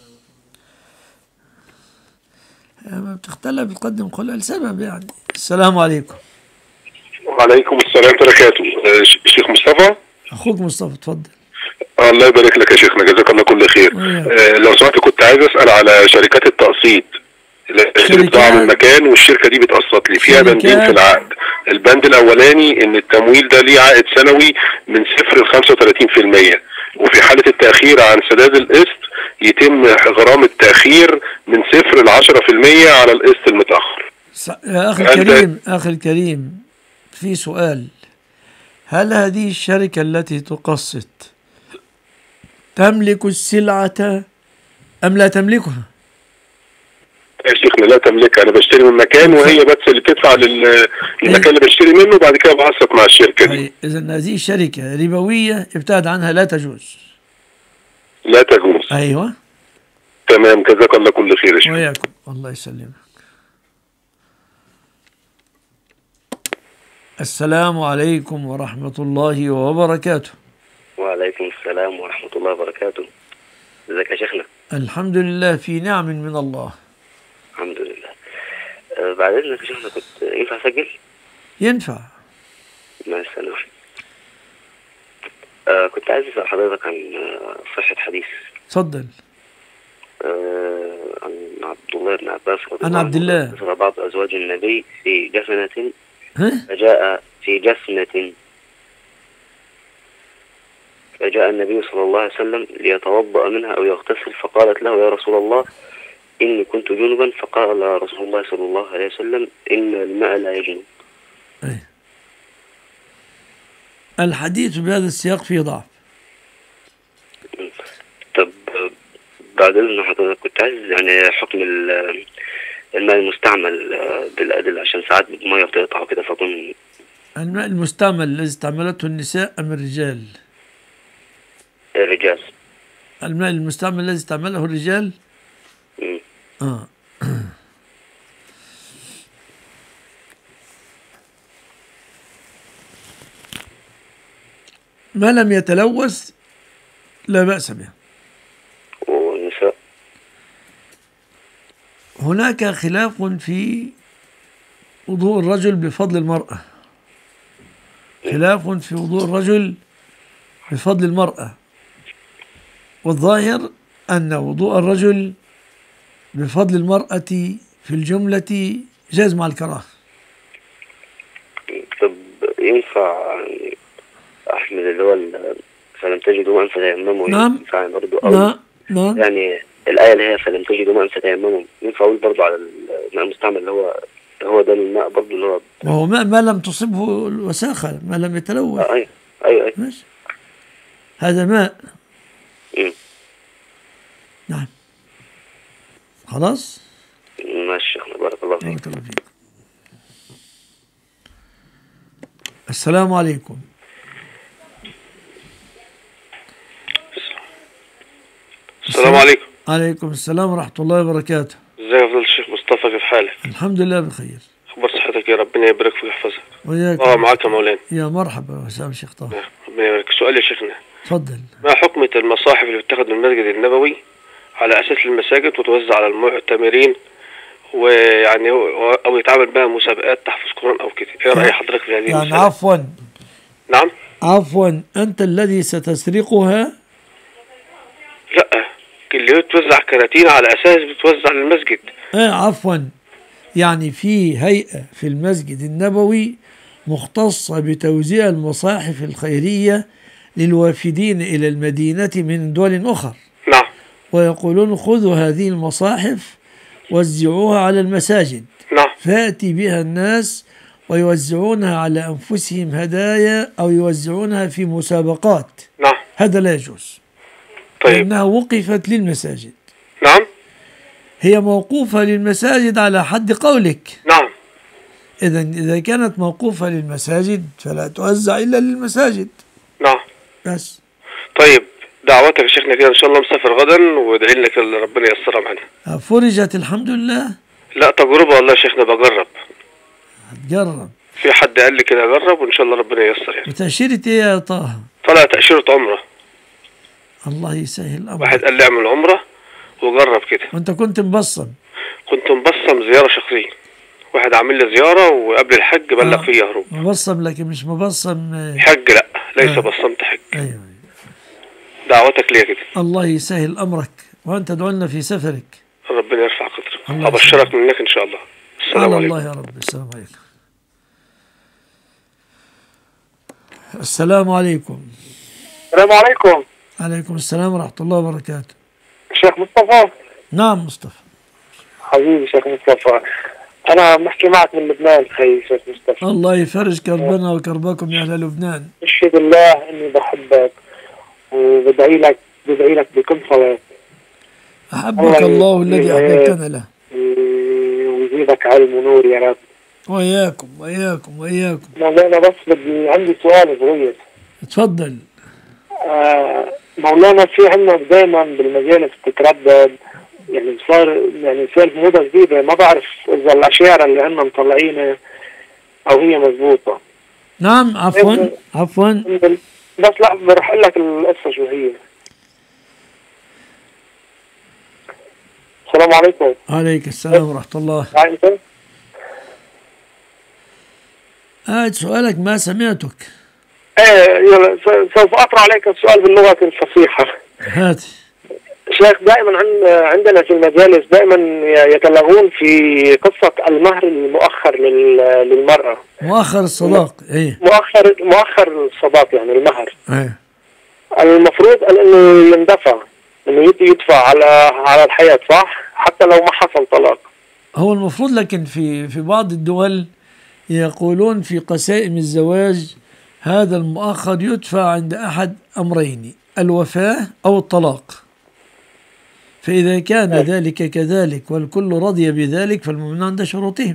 ما بتختلف بتقدم خلع لسبب يعني. السلام عليكم. وعليكم السلام ورحمة الله وبركاته. شيخ مصطفى. اخوك مصطفى اتفضل. الله يبارك لك يا شيخنا، جزاك الله كل خير. آه لو سمحت كنت عايز اسال على شركات التقسيط اللي بتضاع من مكان والشركه دي بتقسط لي فيها بندين في العقد. البند الاولاني ان التمويل ده ليه عائد سنوي من صفر ل خمسة وثلاثين بالمئة، وفي حاله التاخير عن سداد القسط يتم غرامه التاخير من صفر ل عشرة بالمئة على القسط المتاخر. يا اخي الكريم، اخي الكريم في سؤال، هل هذه الشركه التي تقسط تملك السلعه ام لا تملكها؟ يا شيخنا لا تملكها، انا بشتري من مكان وهي بس اللي تدفع للمكان اللي بشتري منه، وبعد كده بقسط مع الشركه دي. اذا هذه شركه ربويه ابتعد عنها، لا تجوز. لا تجوز. ايوه تمام، جزاك الله كل خير يا شيخ. وياكم الله يسلمك. السلام عليكم ورحمه الله وبركاته. وعليكم السلام ورحمه الله وبركاته. ازيك يا شيخنا؟ الحمد لله في نعم من الله. الحمد لله. آه بعد اذنك يا شيخنا، كنت ينفع اسجل؟ ينفع. مع السلامة. آه كنت عايز اسال حضرتك عن آه صحة حديث. اتفضل. آه عن عبد الله بن عباس رضي عن عبد الله. ذكر بعض ازواج النبي في جفنة ها؟ فجاء في جفنة فجاء النبي صلى الله عليه وسلم ليتوضأ منها أو يغتسل، فقالت له: يا رسول الله إني كنت جنبا. فقال رسول الله صلى الله عليه وسلم: إن الماء لا يجنب. أي. الحديث بهذا السياق فيه ضعف. طب بعد إذن حضرتك كنت عايز يعني حكم الماء المستعمل بالأدلة، عشان ساعات الماء بتقطع وكده، فكون الماء المستعمل الذي استعملته النساء أم الرجال؟ الرجال. الماء المستعمل الذي استعمله الرجال؟ م. آه. ما لم يتلوث لا بأس به. والنساء؟ هناك خلاف في وضوء الرجل بفضل المرأة. خلاف في وضوء الرجل بفضل المرأة، والظاهر أن وضوء الرجل بفضل المرأة في الجملة جاز مع الكراهة. طب ينفع أحمد اللي هو فلم تجدوا ماء فتيمموا؟ نعم. ينفع برضه؟ نعم نعم. يعني الآية اللي هي فلم تجدوا ماء فتيمموا، ينفع أقول برضه على الماء المستعمل اللي هو هو ده الماء برضه اللي هو وهو ماء ما لم تصبه الوساخة، ما لم يتلوث. آه أيوه أيوه أيوه. ماشي. هذا ماء. م. نعم. خلاص؟ ماشي شيخنا، بارك الله فيك. بارك الله فيك. السلام عليكم. السلام عليكم. عليكم السلام ورحمة الله وبركاته. ازيك يا فضيلة الشيخ مصطفى، كيف حالك؟ الحمد لله بخير. اخبار صحتك يا ربنا يبارك فيك ويحفظك. وياك. اه معاك يا مولانا. يا مرحبا وسام شيخ طه. ربنا يبارك. سؤال يا شيخنا. اتفضل. ما حكمة المصاحف اللي بتاخد من المسجد النبوي على اساس المساجد وتوزع على المعتمرين، ويعني او يتعمل بها مسابقات تحفظ قرآن او كده؟ ايه رأي حضرتك في هذه يعني المسألة؟ عفوا. نعم. عفوا، انت الذي ستسرقها؟ لا، اللي بتوزع كراتين على اساس بتوزع للمسجد. اه عفوا، يعني في هيئة في المسجد النبوي مختصة بتوزيع المصاحف الخيرية للوافدين إلى المدينة من دول أخرى. نعم. ويقولون خذوا هذه المصاحف وزعوها على المساجد. نعم. فيأتي بها الناس ويوزعونها على أنفسهم هدايا أو يوزعونها في مسابقات. نعم. هذا لا يجوز. طيب. لأنها وقفت للمساجد. نعم. هي موقوفة للمساجد على حد قولك. نعم. إذا إذا كانت موقوفة للمساجد فلا توزع إلا للمساجد. نعم. بس. طيب دعوتك يا شيخنا كده، إن شاء الله مسافر غدا، وادعي لك ربنا ييسرها معنا. فرجت الحمد لله. لا تجربة والله يا شيخنا، بجرب. هتجرب. في حد قال لي كده أجرب، وإن شاء الله ربنا ييسر يعني. وتأشيرة إيه يا طه؟ طلع تأشيرة عمرة. الله يسهل الأمر. واحد قال لي اعمل عمرة وجرب كده. وأنت كنت مبصم؟ كنت مبصم زيارة شخصية. واحد عامل لي زيارة وقبل الحج بلغ آه. فيا هروب. مبصم لكن مش مبصم حج، لا ليس آه. بصمت حج. أيوة. دعوتك ليا كده. الله يسهل أمرك، وأنت ادعو لنا في سفرك. ربنا يرفع قدرك. أبشرك منك إن شاء الله. السلام عليكم. الله يا رب. السلام عليكم. السلام عليكم. السلام عليكم. عليكم السلام ورحمة الله وبركاته. شيخ مصطفى. نعم مصطفى. حبيبي شيخ مصطفى، أنا بحكي معك من لبنان خي شيخ مصطفى. الله يفرج كربنا وكربكم يا أهل لبنان. أشهد الله إني بحبك وبدعي لك بدعي لك بكل صلاة. أحبك الله الذي أحببتنا له. ويزيدك علم ونور يا رب. وإياكم وإياكم وإياكم. مولانا بس بدي عندي سؤال صغير. اتفضل. آه مولانا، في عندنا دائما بالمجالس بتتردد، يعني صار يعني صار موضة جديدة، ما بعرف إذا الأشياء اللي عندنا مطلعينها أو هي مضبوطة. نعم عفوا عفوا. بس لا، برح أقول لك القصة شو هي. السلام عليكم. عليك السلام ورحمة الله. عليكم. آه سؤالك ما سمعتك. ايه يلا سوف اطرح عليك السؤال باللغة الفصيحة. هات. شيخ دائما عندنا في المجالس دائما يتلغون في قصة المهر المؤخر للمرأة. مؤخر الصداق ايه. مؤخر مؤخر الصداق يعني المهر. ايه. المفروض انه يندفع، انه يدفع على على الحياة صح؟ حتى لو ما حصل طلاق. هو المفروض، لكن في في بعض الدول يقولون في قسائم الزواج هذا المؤخر يدفع عند أحد أمرين، الوفاة أو الطلاق. فإذا كان أه. ذلك كذلك والكل رضي بذلك فالمؤمنون عند شروطهم.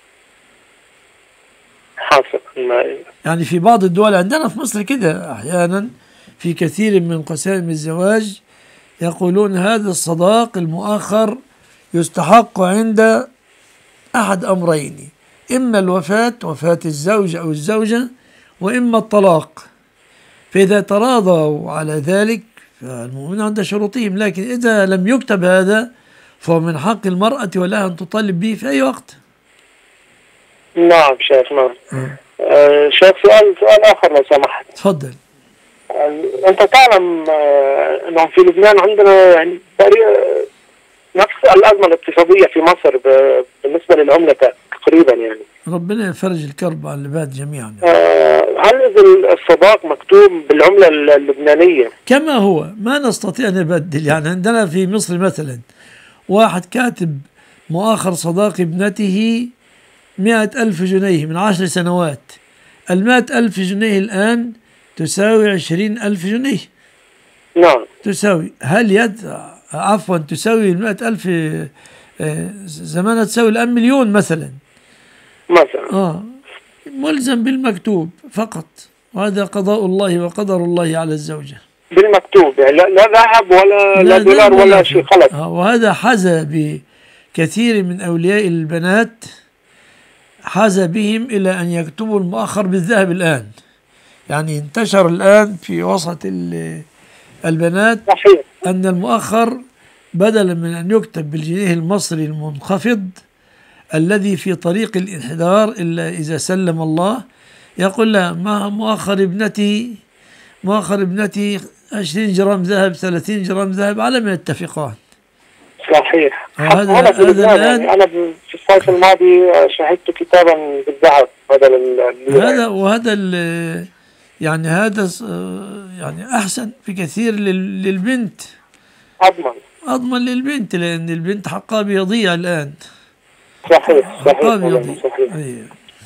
حاصل. يعني في بعض الدول، عندنا في مصر كده أحيانا في كثير من قسائم الزواج يقولون هذا الصداق المؤخر يستحق عند أحد أمرين، إما الوفاة، وفاة الزوج أو الزوجة، وإما الطلاق. فإذا تراضوا على ذلك فالمؤمنون عند شروطهم، لكن إذا لم يكتب هذا فهو من حق المرأة ولها أن تطالب به في أي وقت. نعم شيخ. نعم. آه شيخ سؤال سؤال آخر لو سمحت. تفضل. آه أنت تعلم آه أنه في لبنان عندنا يعني نفس الأزمة الاقتصادية في مصر بالنسبة للعملة تقريبا يعني. ربنا يفرج الكرب على العباد جميعا. آه هل الصداق مكتوب بالعملة اللبنانية؟ كما هو، ما نستطيع أن نبدل. يعني عندنا في مصر مثلا واحد كاتب مؤخر صداق ابنته مئة ألف جنيه من عشر سنوات، المئة ألف جنيه الآن تساوي عشرين ألف جنيه. نعم. تساوي هل يدفع عفوا تساوي المئة ألف زمانها تساوي الآن مليون مثلا مثلا. آه ملزم بالمكتوب فقط، وهذا قضاء الله وقدر الله على الزوجة. بالمكتوب يعني لا ذهب ولا لا دولار ولا, ولا شيء خلص. آه وهذا حاز بكثير من أولياء البنات، حاز بهم إلى أن يكتبوا المؤخر بالذهب الآن. يعني انتشر الآن في وسط البنات صحيح. أن المؤخر بدلا من أن يكتب بالجنيه المصري المنخفض الذي في طريق الانحدار إلا إذا سلم الله، يقول لا ما مؤخر ابنتي مؤخر ابنتي عشرين جرام ذهب ثلاثين جرام ذهب على ما يتفقان. صحيح. هذا هذا الآن أنا في الصيف الماضي شاهدت كتابا بالذهب بدل هذا وهذا يعني هذا يعني أحسن بكثير للبنت. أضمن أضمن للبنت، لأن البنت حقها بيضيع الآن. صحيح حقها بيضيع. صحيح. أيه.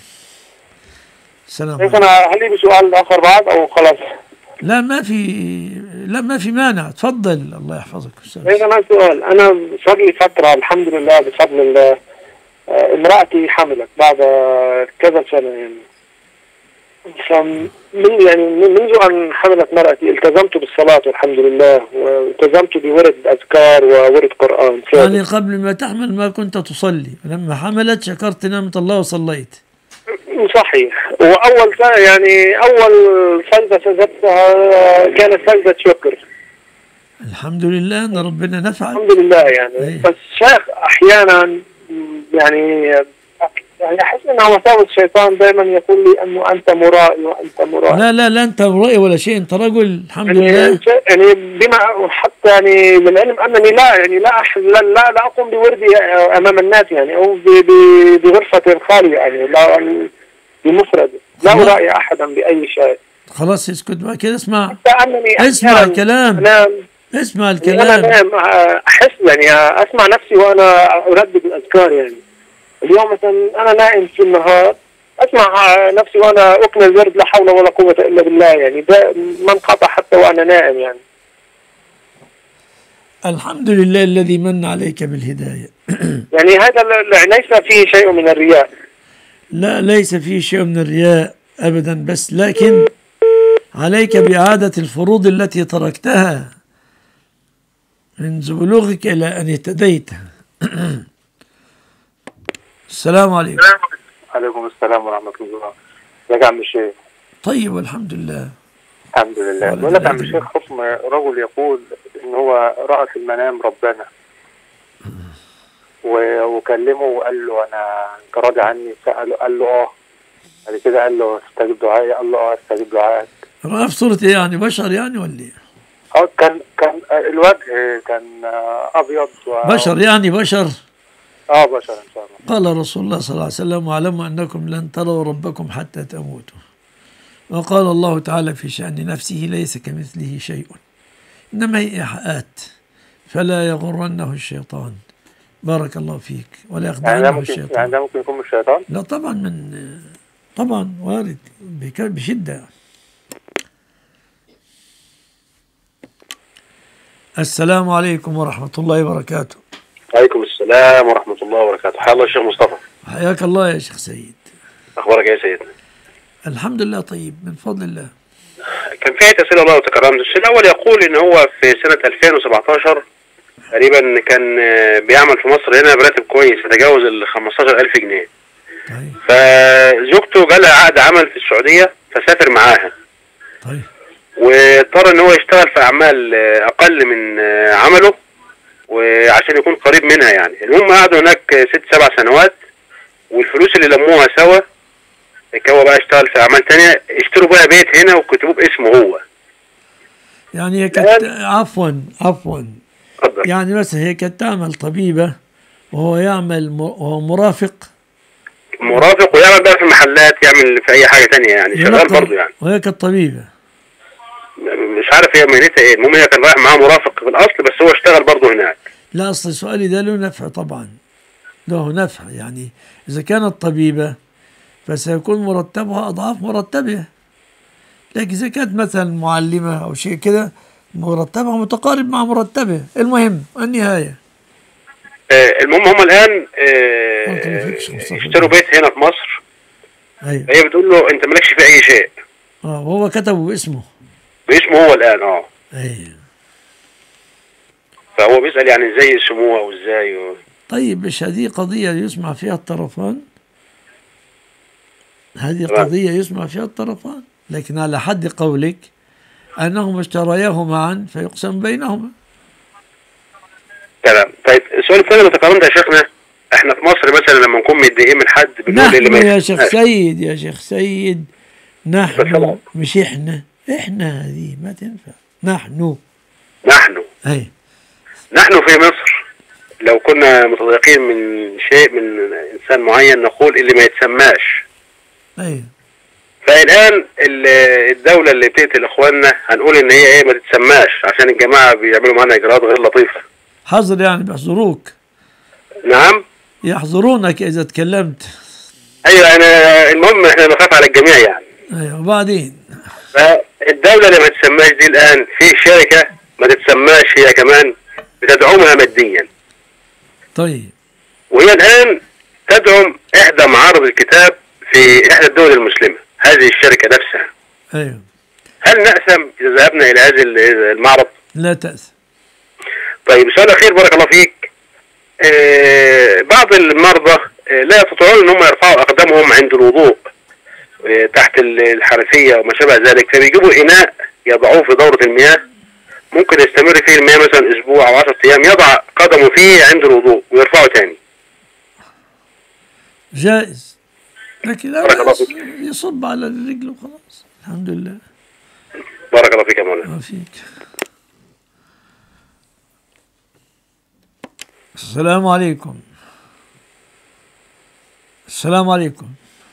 السلام عليكم. هل لي بسؤال آخر بعد أو خلاص؟ لا ما في لا ما في مانع، تفضل الله يحفظك. ليس ما سؤال. أنا صار لي فترة الحمد لله بفضل الله امرأتي حملت بعد كذا سنة يعني. فمن يعني منذ أن حملت مرأتي التزمت بالصلاة والحمد لله، والتزمت بورد أذكار وورد قرآن. يعني قبل ما تحمل ما كنت تصلي، لما حملت شكرت نعمة الله وصليت. صحيح. وأول يعني أول سجدة سجدتها كانت سجدة شكر. الحمد لله أن ربنا نفع. الحمد لله يعني. أيه. بس شيخ أحيانا يعني يعني أحس أنه وساوس الشيطان دائما يقول لي أنه أنت مرائي وأنت مرائي. لا لا لا أنت مرائي ولا شيء، أنت رجل الحمد يعني لله. يعني بما حتى يعني بالعلم أنني لا يعني لا أح لا لا, لا أقوم بوردي أمام الناس يعني، أو بغرفة خالية يعني، لا بمفرد، لا أرائي أحدا بأي شيء. خلاص اسكت بقى كده، اسمع أنني اسمع الكلام أنا اسمع الكلام. أنا أحس يعني أسمع نفسي وأنا أردد الأذكار يعني. اليوم مثلا أنا نائم في النهار أسمع نفسي وأنا أكمل ورد لا حول ولا قوة إلا بالله يعني، ده ما انقطع حتى وأنا نائم يعني. الحمد لله الذي من عليك بالهداية. يعني هذا ليس فيه شيء من الرياء. لا ليس فيه شيء من الرياء أبدا، بس لكن عليك بإعادة الفروض التي تركتها منذ بلوغك إلى أن اهتديت. السلام عليكم. عليكم السلام ورحمة الله. ازيك يا عم الشيخ؟ طيب والحمد لله. الحمد لله. بقول لك يا عم الشيخ، حكم رجل يقول إن هو رأى في المنام ربنا و- وكلمه وقال له انا انت راضي عني؟ ساله قال له اه. بعد كده قال له استجيب دعائي، قال له اه استجيب دعائك. رأى في صورة إيه يعني؟ بشر يعني ولا إيه؟ اه كان كان الوجه كان آه، ابيض و... بشر يعني بشر. اه بشر ان شاء الله. قال رسول الله صلى الله عليه وسلم: واعلموا أنكم لن تروا ربكم حتى تموتوا. وقال الله تعالى في شأن نفسه: ليس كمثله شيء، إنما هي إيحاءات، فلا يغرنه الشيطان. بارك الله فيك. ولا يعني يخدعنه ده ممكن الشيطان. يعني ده ممكن يكون من الشيطان؟ لا طبعا، من طبعا وارد بك- بشدة. السلام عليكم ورحمة الله وبركاته. عليكم السلام ورحمة الله وبركاته. حيا الله الشيخ مصطفى. حياك الله يا شيخ سيد. أخبارك إيه يا سيدنا؟ الحمد لله طيب من فضل الله. كان في عدة أسئلة الله وتكرمت. السؤال الأول يقول إن هو في سنة ألفين وسبعتاشر تقريبا كان آه، بيعمل في مصر هنا براتب كويس يتجاوز ال خمستاشر ألف جنيه. فزوجته جالها عقد عمل في السعودية فسافر معاها. طيب. واضطر إن هو يشتغل في أعمال آه، أقل من آه، عمله وعشان يكون قريب منها يعني. المهم قعدوا هناك آه، ست سبع سنوات، والفلوس اللي لموها سوا هو بقى اشتغل في أعمال تانية، اشتروا بقى بيت هنا وكتبوه باسمه هو. يعني هي كانت عفوا عفوا يعني مثلا هي كانت تعمل طبيبة وهو يعمل م- وهو مرافق مرافق ويعمل بقى في المحلات، يعمل في أي حاجة تانية يعني، شغال ينقل- برضه يعني. وهي كانت طبيبة. مش عارف هي مهنتها ايه، المهم هي كان رايح معاه مرافق في الأصل بس هو اشتغل برضه هناك. لا أصل سؤالي ده له نفع طبعا، له نفع. يعني إذا كانت طبيبة فسيكون مرتبها أضعاف مرتبها، لكن إذا كانت مثلا معلمة أو شيء كده مرتبها متقارب مع مرتبه. المهم النهاية آه المهم هم الآن آه اشتروا بيت هنا في مصر. أيوة. هي بتقول له أنت مالكش في أي شيء. اه وهو كتبه باسمه. باسمه هو الآن اه. أيوة. فهو بيسأل يعني ازاي يقسموها وازاي و... طيب مش هذه قضية يسمع فيها الطرفان؟ هذه تمام. قضية يسمع فيها الطرفان، لكن على حد قولك أنهما اشترياه معا فيقسم بينهما. تمام. طيب السؤال الثاني متكرم يا شيخنا، احنا في مصر مثلا لما نكون متضايقين من حد بنقول اللي نحن ما يا شيخ يفهمناش. سيد يا شيخ سيد نحن، مش إحنا. إحنا هذه ما تنفع. نحن نحن أي نحن في مصر لو كنا متضايقين من شيء من انسان معين نقول اللي ما يتسماش. أي فالان ال- الدولة اللي بتقتل اخواننا هنقول ان هي ايه ما تتسماش عشان الجماعة بيعملوا معانا اجراءات غير لطيفة. حظر يعني بيحظروك. نعم. يحظرونك إذا تكلمت. ايوه انا المهم احنا بنخاف على الجميع يعني. أيوة وبعدين فالدولة اللي ما تتسماش دي الان في شركة ما تتسماش هي كمان بتدعمها ماديا. طيب. وهي الان تدعم احدى معارض الكتاب في احدى الدول المسلمة، هذه الشركة نفسها. أيوة. هل نأثم اذا ذهبنا الى هذه المعرض؟ لا تأثم. طيب السؤال الاخير بارك الله فيك. آه بعض المرضى آه لا يستطيعون ان هم يرفعوا اقدامهم عند الوضوء آه تحت الحنفية وما شابه ذلك، فبيجيبوا اناء يضعوه في دورة المياه ممكن يستمر فيه المياه مثلا اسبوع او عشرة ايام، يضع قدمه فيه عند الوضوء ويرفعه تاني. جائز، لكن لا بارك الله بأس فيك. يصب على الرجل وخلاص. الحمد لله. بارك الله فيك يا مولانا. فيك. السلام عليكم. السلام عليكم.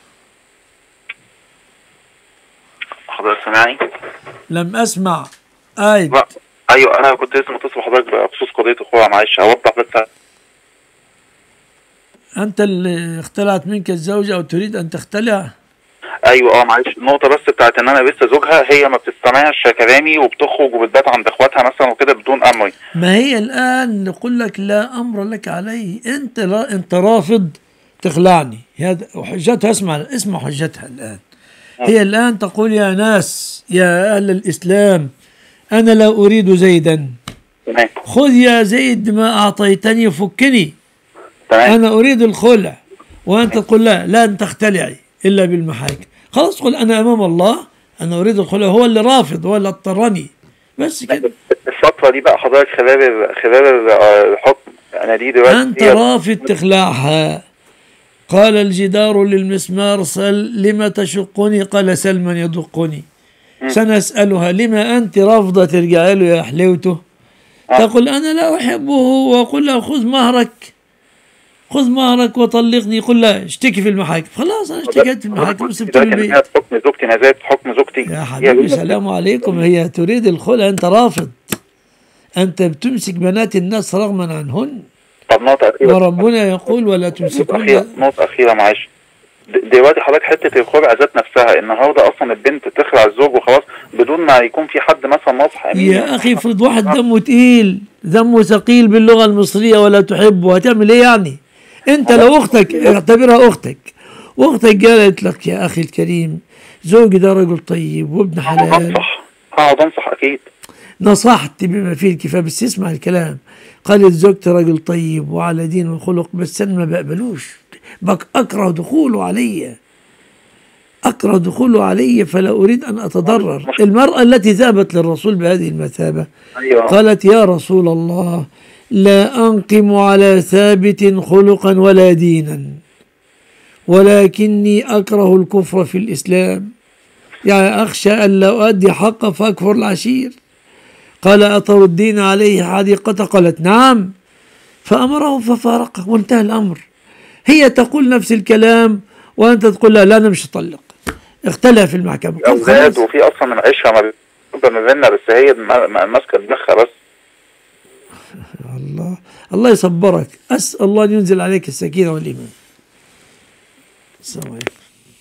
حضرتك سامعني؟ لم أسمع آية. لا ايوه انا كنت لسه متصل بحضرتك بخصوص قضيه اخويا، معلش اوضح بس. أنت اللي اختلعت منك الزوجة أو تريد أن تختلع؟ ايوه اه معلش، النقطه بس بتاعت ان انا لسه زوجها، هي ما بتستمعش كلامي وبتخرج وبتبات عند اخواتها مثلا وكده بدون امري. ما هي الآن نقول لك لا أمر لك عليه، أنت را أنت رافض تخلعني. هذا حجتها. اسمع اسمع حجتها الآن. هي الآن تقول يا ناس يا أهل الإسلام أنا لا أريد زيدا، خذ يا زيد ما أعطيتني فكني، أنا أريد الخلع. وأنت تقول لا لن تختلعي إلا بالمحاكم. خلاص قل أنا أمام الله أنا أريد الخلع، هو اللي رافض، هو اللي اضطرني، بس كده. الفتره دي بقى حضرتك خلال خلال الحكم انا دي دلوقتي أنت رافض تخلعها. قال الجدار للمسمار سل لما تشقني، قال سل من يدقني. سنسألها لما أنت رافضة ترجع له يا حلوته؟ تقول أنا لا أحبه، وأقول له خذ مهرك خذ مهرك وطلقني، يقول لا اشتكي في المحاكم. خلاص أنا اشتكيت في المحاكم وسبت البيت. حكم زوجتي نزلت حكم زوجتي يا حبيبي سلام عليكم. هي تريد الخلع، أنت رافض، أنت بتمسك بنات الناس رغما عنهن. طب نقطة أخيرة، وربنا يقول ولا تمسكون. نقطة أخيرة معلش، دلوقتي حضرتك حتة الخلع ذات نفسها النهارده أصلا البنت تخلع الزوج وخلاص بدون ما يكون في حد مثلا ناصح أمين. يا أخي افرض واحد دمه تقيل، دمه ثقيل باللغة المصرية ولا تحبه، هتعمل إيه يعني؟ أنت لو أختك اعتبرها أختك، وأختك قالت لك يا أخي الكريم زوجي ده رجل طيب وابن حلال، أنصح أه بنصح أكيد، نصحت بما فيه الكفاية، بس اسمع الكلام. قالت زوجتي رجل طيب وعلى دين وخلق، بس أنا ما بقبلوش، بك أكره دخوله علي، أكره دخوله علي فلا أريد أن أتضرر. المرأة التي ذهبت للرسول بهذه المثابة قالت يا رسول الله لا أنقم على ثابت خلقا ولا دينا، ولكني أكره الكفر في الإسلام، يعني أخشى أن لا أؤدي حقه فأكفر العشير. قال أتردين عليه حديقته؟ قالت نعم، فأمره ففارقه وانتهى الأمر. هي تقول نفس الكلام وأنت تقول لا لا أنا مش هطلق، اختلف في المحكمة. أولاد وفي أصلا العشرة ما بيننا، بس هي ماسكة دماغها بس. الله الله يصبرك، أسأل الله أن ينزل عليك السكينة والإيمان. السلام عليكم.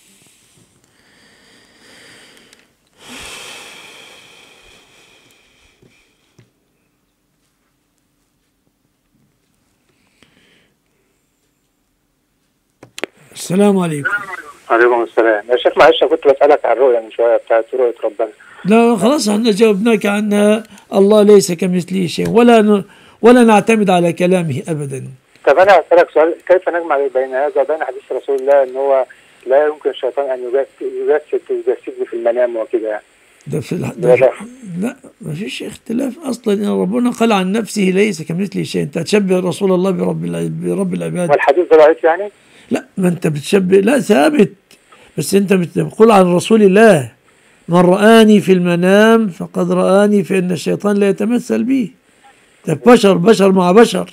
السلام عليكم. عليكم السلام يا شيخ. معلش كنت بسألك عن الرؤيا من شوية بتاعت رؤية ربنا. لا خلاص احنا جاوبناك عنها، الله ليس كمثله شيء ولا ن... ولا نعتمد على كلامه أبدا. طب أنا هسألك سؤال، كيف نجمع بين هذا وبين حديث رسول الله أن هو لا يمكن الشيطان أن يجسد يجسد في المنام وكده يعني؟ ده في الح... ده ده لا ما فيش اختلاف أصلا، إن ربنا قال عن نفسه ليس كمثله شيء. أنت تشبه رسول الله برب برب العباد. والحديث ده ضعيف يعني؟ لا ما أنت بتشبه، لا ثابت، بس أنت بتقول عن رسول الله من رآني في المنام فقد رآني، فإن الشيطان لا يتمثل به. ده بشر بشر مع بشر.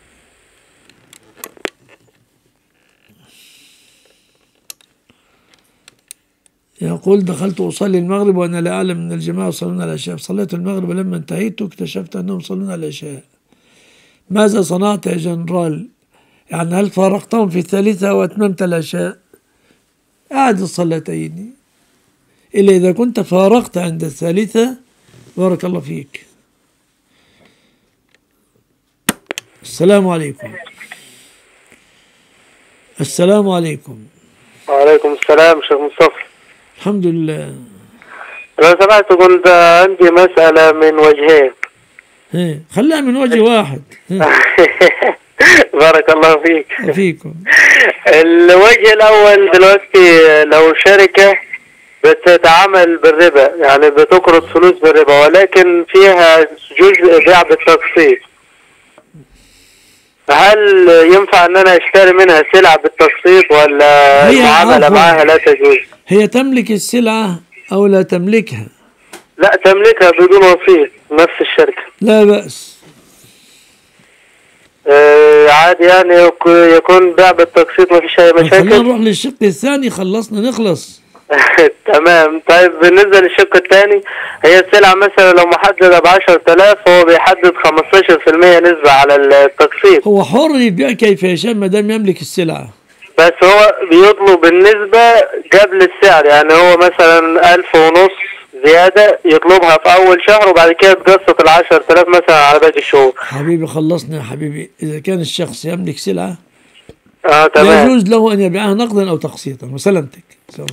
يقول دخلت أصلي المغرب وأنا لا أعلم أن الجماعة يصلون على العشاء، صليت المغرب ولما انتهيت اكتشفت أنهم يصلون على العشاء. ماذا صنعت يا جنرال؟ يعني هل فارقتهم في الثالثة وأتممت العشاء؟ أعد الصلاتين، إلا إذا كنت فارقت عند الثالثة بارك الله فيك. السلام عليكم. السلام عليكم. وعليكم السلام شيخ مصطفى. الحمد لله. لو سمحت كنت عندي مسألة من وجهين. ايه خليها من وجه واحد. بارك الله فيك. فيكم. الوجه الأول دلوقتي لو شركة بتتعامل بالربا، يعني بتقرض فلوس بالربا ولكن فيها جزء بيع بالتقسيط، هل ينفع ان انا اشتري منها سلع بالتقسيط ولا المعاملة معها لا تجوز؟ هي تملك السلعة او لا تملكها؟ لا تملكها بدون وسيط، نفس الشركة. لا بأس. آه عادي يعني يكون بيع بالتقسيط ما فيش اي مشاكل. خلينا نروح للشق الثاني، خلصنا نخلص. تمام. طيب بالنسبة للشق الثاني، هي السلعة مثلا لو محددة بعشرة آلاف هو بيحدد خمستاشر في المية نسبة على التقسيط. هو حر يبيع كيف يشاء ما دام يملك السلعة، بس هو بيطلب النسبة قبل السعر، يعني هو مثلا ألف ونص زيادة يطلبها في أول شهر وبعد كده تقسط العشرة آلاف مثلا على باقي الشهور. حبيبي خلصنا يا حبيبي. إذا كان الشخص يملك سلعة اه تمام يجوز له أن يبيعها نقدا أو تقسيطا. وسلامتك. سلام.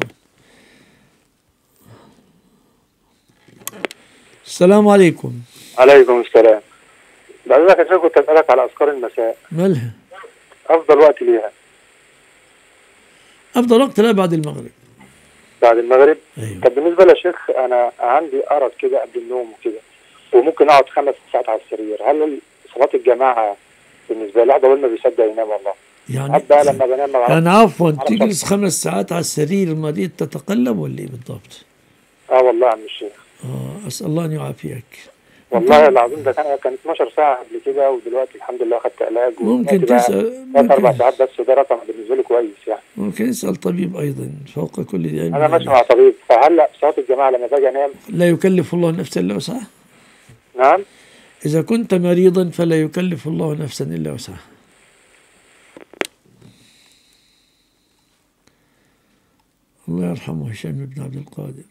السلام عليكم. عليكم السلام. بعد ذلك كنت أسألك على أذكار المساء. مالها؟ أفضل وقت ليها؟ أفضل وقت لا بعد المغرب. بعد المغرب؟ أيوه. طب بالنسبة للشيخ أنا عندي أرق كده قبل النوم وكده، وممكن أقعد خمس ساعات على السرير، هل صلاة الجماعة بالنسبه لي، اول ما بيصدق ينام والله. يعني حتى لما بنام ما بعرفش- يعني عفوا ما بعرفش تجلس خمس ساعات على السرير المريض تتقلب ولا ايه بالضبط؟ اه والله يا عم الشيخ. اه اسال الله ان يعافيك. والله العظيم ده كان كان اتناشر ساعه قبل كده، ودلوقتي الحمد لله خدت علاج. ممكن ودلوقتي بقى تسأل- ثلاث اربع ممكن. ساعات بس، ده رقم بالنسبه لي كويس يعني. ممكن اسال طبيب ايضا فوق كل ذي علم. انا ماشي مع طبيب، فهلا صلاه الجماعه لما باجي انام. لا يكلف الله نفسا الا وسعها. نعم. اذا كنت مريضا فلا يكلف الله نفسا الا وسعها. الله يرحمه هشام بن عبد القادر.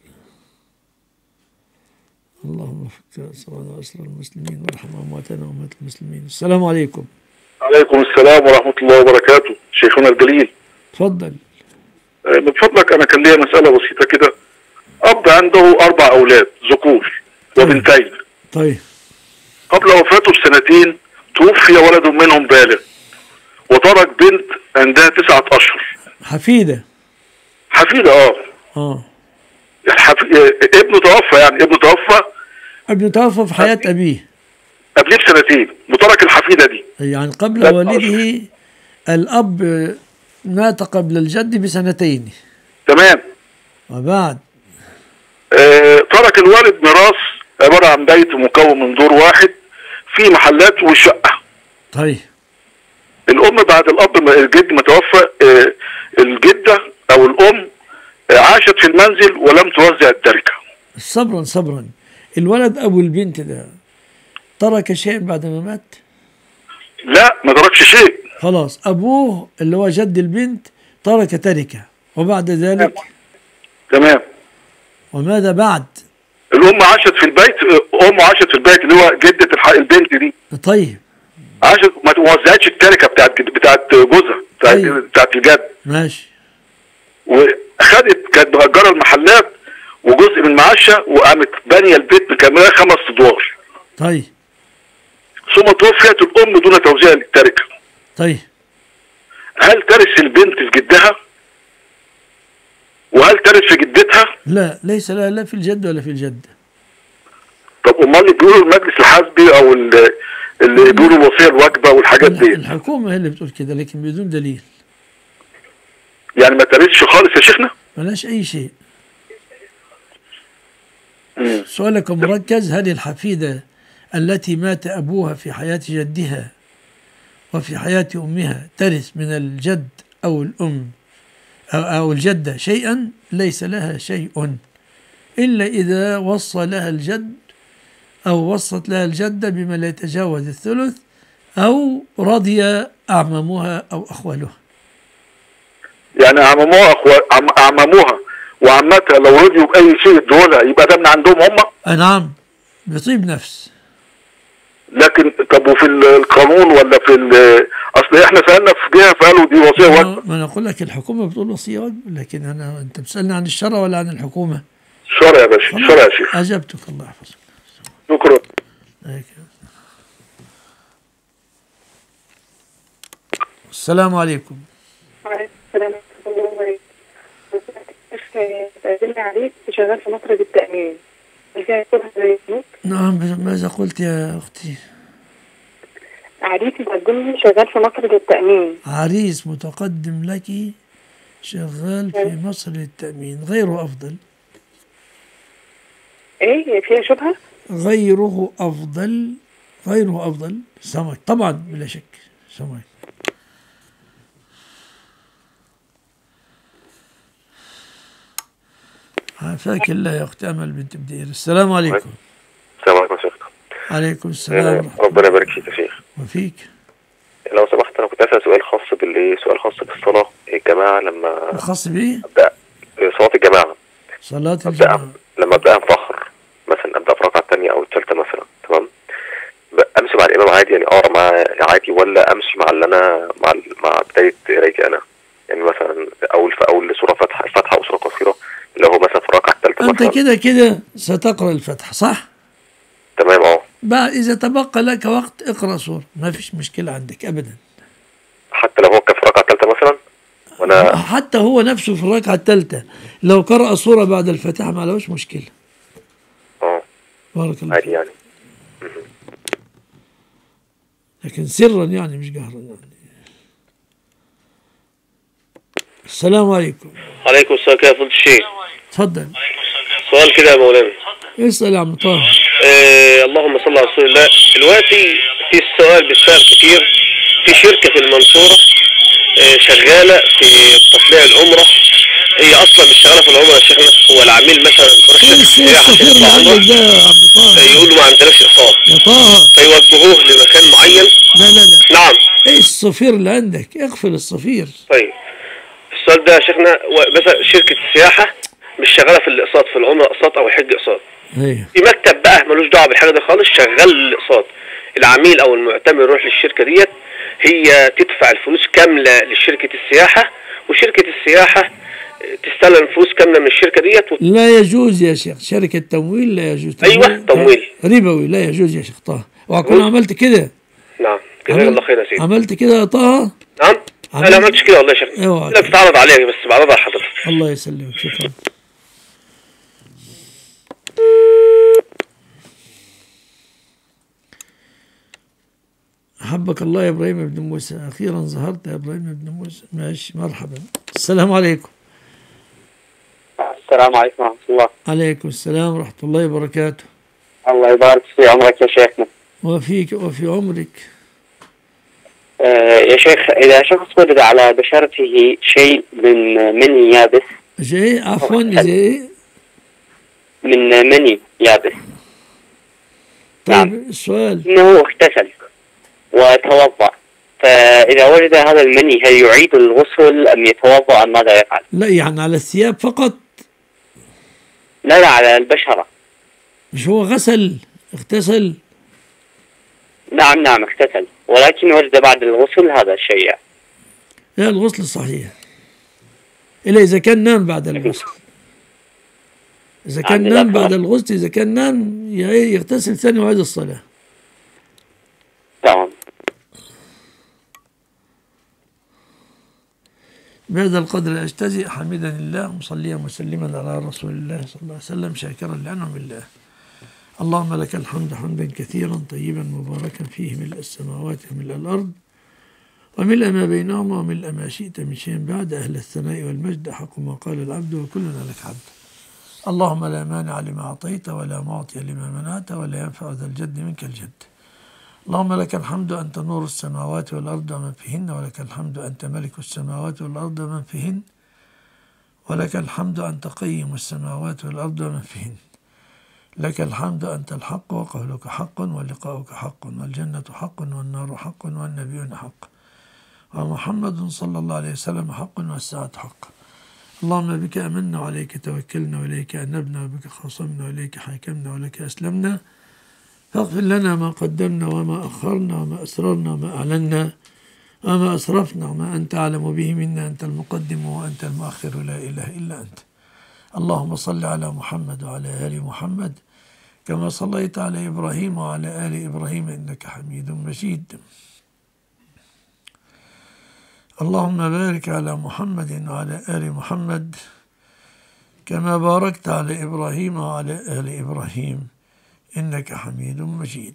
اللهم فك أسرنا وأسر المسلمين وارحم أمواتنا وأموات المسلمين. السلام عليكم. عليكم السلام ورحمة الله وبركاته. شيخنا الجليل، تفضل. آه، من فضلك أنا كان ليا مسألة بسيطة كده. أب عنده أربع أولاد ذكور وبنتين. طيب. قبل وفاته بسنتين توفي ولد منهم بالغ، وترك بنت عندها تسعة أشهر. حفيدة. حفيدة اه. اه. الحف... آه، ابنه توفى، يعني ابنه توفى ابنه توفى في حياة أبيه. قبليه بسنتين وترك الحفيدة دي. يعني قبل والده الأب مات قبل الجد بسنتين. تمام. وبعد آه، ترك الوالد ميراث عبارة عن بيت مكون من دور واحد فيه محلات وشقة. طيب. الأم بعد الأب ما الجد ما توفى، آه، الجدة أو الأم آه، عاشت في المنزل ولم توزع التركة. صبرا صبرا، الولد أبو البنت ده ترك شيء بعد ما مات؟ لا ما تركش شيء. خلاص أبوه اللي هو جد البنت ترك تركة، وبعد ذلك تمام. وماذا بعد؟ الأم عاشت في البيت، آه، أمه عاشت في البيت اللي هو جدة الح- البنت دي. طيب. عاشت ما وزعتش التركة بتاعت بتاعت جوزها، بتاعت, بتاعت الجد. ماشي. وخدت كانت مأجرة المحلات وجزء من معاشها، وقامت بانية البيت بكاملها خمس ادوار. طيب. ثم توفيت الأم دون توزيع التركة. طيب. هل ترث البنت في جدها؟ وهل ترث في جدتها؟ لا ليس لها لا في الجد ولا في الجد. طب امال اللي بيقولوا المجلس الحزبي او ال- اللي بيقولوا الوصيه الواجبه والحاجات دي، الحكومة هي اللي بتقول كده لكن بدون دليل. يعني ما ترثش خالص يا شيخنا؟ ملاش أي شيء. سؤالك مركز: هل الحفيدة التي مات أبوها في حياة جدها وفي حياة أمها ترث من الجد أو الأم أو, أو الجدة شيئا؟ ليس لها شيء إلا إذا وصى لها الجد أو وصت لها الجدة بما لا يتجاوز الثلث، أو رضي أعمامها أو أخوالها. يعني عماموها أخو... عم... عماموها وعمتها لو رضيوا بأي شيء ادولها يبقى ده من عندهم هم؟ نعم بطيب نفس. لكن طب وفي القانون ولا في ال... اصل احنا سالنا في جهه فقالوا دي وصيه واجبه. ما انا اقول لك الحكومه بتقول وصيه واجبه، لكن انا انت بتسالني عن الشرع ولا عن الحكومه؟ شرع يا باشا، شرع يا شيخ. اجبتك الله يحفظك. شكرا. السلام عليكم. وعليكم السلام ورحمة الله وبركاته. تعزمني عليك شغال في مخرج التأمين. الجاي كلها زي النوت. نعم ماذا قلت يا أختي؟ عريس متقدم لي شغال في مخرج التأمين. عريس متقدم لك شغال في مصر للتأمين، غيره أفضل. إيه فيها شبهة؟ غيره أفضل، غيره أفضل. سمك طبعا بلا شك، سمك. عافاك الله يا أختي أمل بنت بدير. السلام عليكم. السلام عليكم يا شيخ. عليكم السلام. ربنا يبارك فيك يا شيخ. وفيك. لو سمحت انا كنت اسال سؤال خاص بالايه، سؤال خاص بالصلاه الجماعه لما خاص بايه؟ ابدا صلاه الجماعه. صلاه الجماعه لما ابدا متاخر مثلا، ابدا في الركعه الثانيه او الثالثه مثلا، تمام؟ امشي مع الامام عادي يعني اقرا معاه عادي، ولا امشي مع اللي انا مع مع بدايه قرايتي انا؟ يعني مثلا اول في اول سوره فتحه الفتحه او سوره قصيره اللي هو مثلا في الركعه الثالثه انت كده كده ستقرا الفتحه صح؟ تمام اه. بقى إذا تبقى لك وقت اقرأ سورة، ما فيش مشكلة عندك أبدا. حتى لو هو كان في الركعة الثالثة مثلا؟ وأنا حتى هو نفسه في الركعة الثالثة لو قرأ سورة بعد الفاتحة ما لهوش مشكلة. اه بارك الله عادي يعني. لكن سرا يعني مش جهرا يعني. السلام عليكم. عليكم السلام يا فضل الشيخ. اتفضل. سؤال كده يا مولانا. اسأل يا عم طه. آه اللهم صل على رسول الله. دلوقتي في السؤال بيسأل كتير، في شركة في المنصورة آه شغالة في تصنيع العمرة، هي اصلا مش شغاله في العمره يا شيخنا، هو العميل مثلا ايه السفير اللي عندك ده يا عم طه؟ يقولوا ما عندناش اقساط يا طه، فيوجهوه لمكان معين. لا لا لا نعم. ايه الصفير اللي عندك؟ اقفل الصفير. طيب السؤال ده يا شيخنا، مثلا شركه السياحه مش شغاله في الاقساط، في العمره اقساط او الحج اقساط. ايوه. في مكتب بقى ملوش دعوه بالحاجه دي خالص، شغال الاقساط. العميل او المعتمر يروح للشركه ديت، هي تدفع الفلوس كامله لشركه السياحه، وشركه السياحه تستلم فلوس كامله من الشركه ديت. و... لا يجوز يا شيخ، شركه تمويل لا يجوز. تمويل. ايوه تمويل ربوي لا يجوز يا شيخ طه. وأكون عملت كده. نعم جزاك الله خير يا سيدي. عملت كده يا طه؟ نعم انا ما عملتش كده والله يا شيخ. ايوه لا بتعرض عليك بس بعرضها على حضرتك. الله يسلمك، شكرا. حبك الله يا ابراهيم بن موسى، اخيرا ظهرت يا ابراهيم بن موسى. ماشي مرحبا. السلام عليكم. السلام عليكم ورحمة الله. عليكم السلام ورحمة الله وبركاته. الله يبارك في عمرك يا شيخنا. وفيك وفي عمرك. آه يا شيخ، إذا شخص ولد على بشرته شيء من مني يابس. شيء عفوا زي من مني يابس. طيب نعم. السؤال إنه اغتسل وتوضأ، فإذا وجد هذا المني هل يعيد الغسل أم يتوضأ أم ماذا يفعل؟ لا يعني على الثياب فقط؟ لا لا على البشرة. مش هو غسل اغتسل؟ نعم نعم اغتسل، ولكن وجد بعد الغسل هذا الشيء. لا الغسل صحيح إلا إذا كان نام بعد الغسل. إذا كان نام بعد الغسل، إذا كان نام يغتسل ثاني ويعيد الصلاة. تمام. بهذا القدر أجتزئ، حمدا لله مصليا وسلما على رسول الله صلى الله عليه وسلم، شاكرا لأنعم الله. اللهم لك الحمد حمدا كثيرا طيبا مباركا فيه، ملء السماوات وملء الأرض وملء ما بينهما وملء ما شئت من شيء بعد. أهل الثناء والمجد حق ما قال العبد وكلنا لك عبد. اللهم لا مانع لما أعطيت ولا معطي لما منعت ولا ينفع ذا الجد منك الجد. اللهم لك الحمد أنت نور السماوات والأرض ومن فيهن، ولك الحمد أنت ملك السماوات والأرض ومن فيهن، ولك الحمد أنت قيم السماوات والأرض ومن فيهن. لك الحمد أنت الحق وقولك حق ولقاؤك حق والجنة حق والنار حق والنبيون حق ومحمد صلى الله عليه وسلم حق والساعة حق. اللهم بك أمنا وعليك توكلنا وإليك أنبنا وبك خاصمنا وإليك حاكمنا ولك أسلمنا، فاغفر لنا ما قدمنا وما أخرنا وما أسررنا وما أعلنا وما أسرفنا وما أنت أعلم به منا، أنت المقدم وأنت المؤخر لا إله إلا أنت. اللهم صل على محمد وعلى آل محمد كما صليت على إبراهيم وعلى آل إبراهيم إنك حميد مجيد. اللهم بارك على محمد وعلى آل محمد كما باركت على إبراهيم وعلى آل إبراهيم إنك حميد مجيد.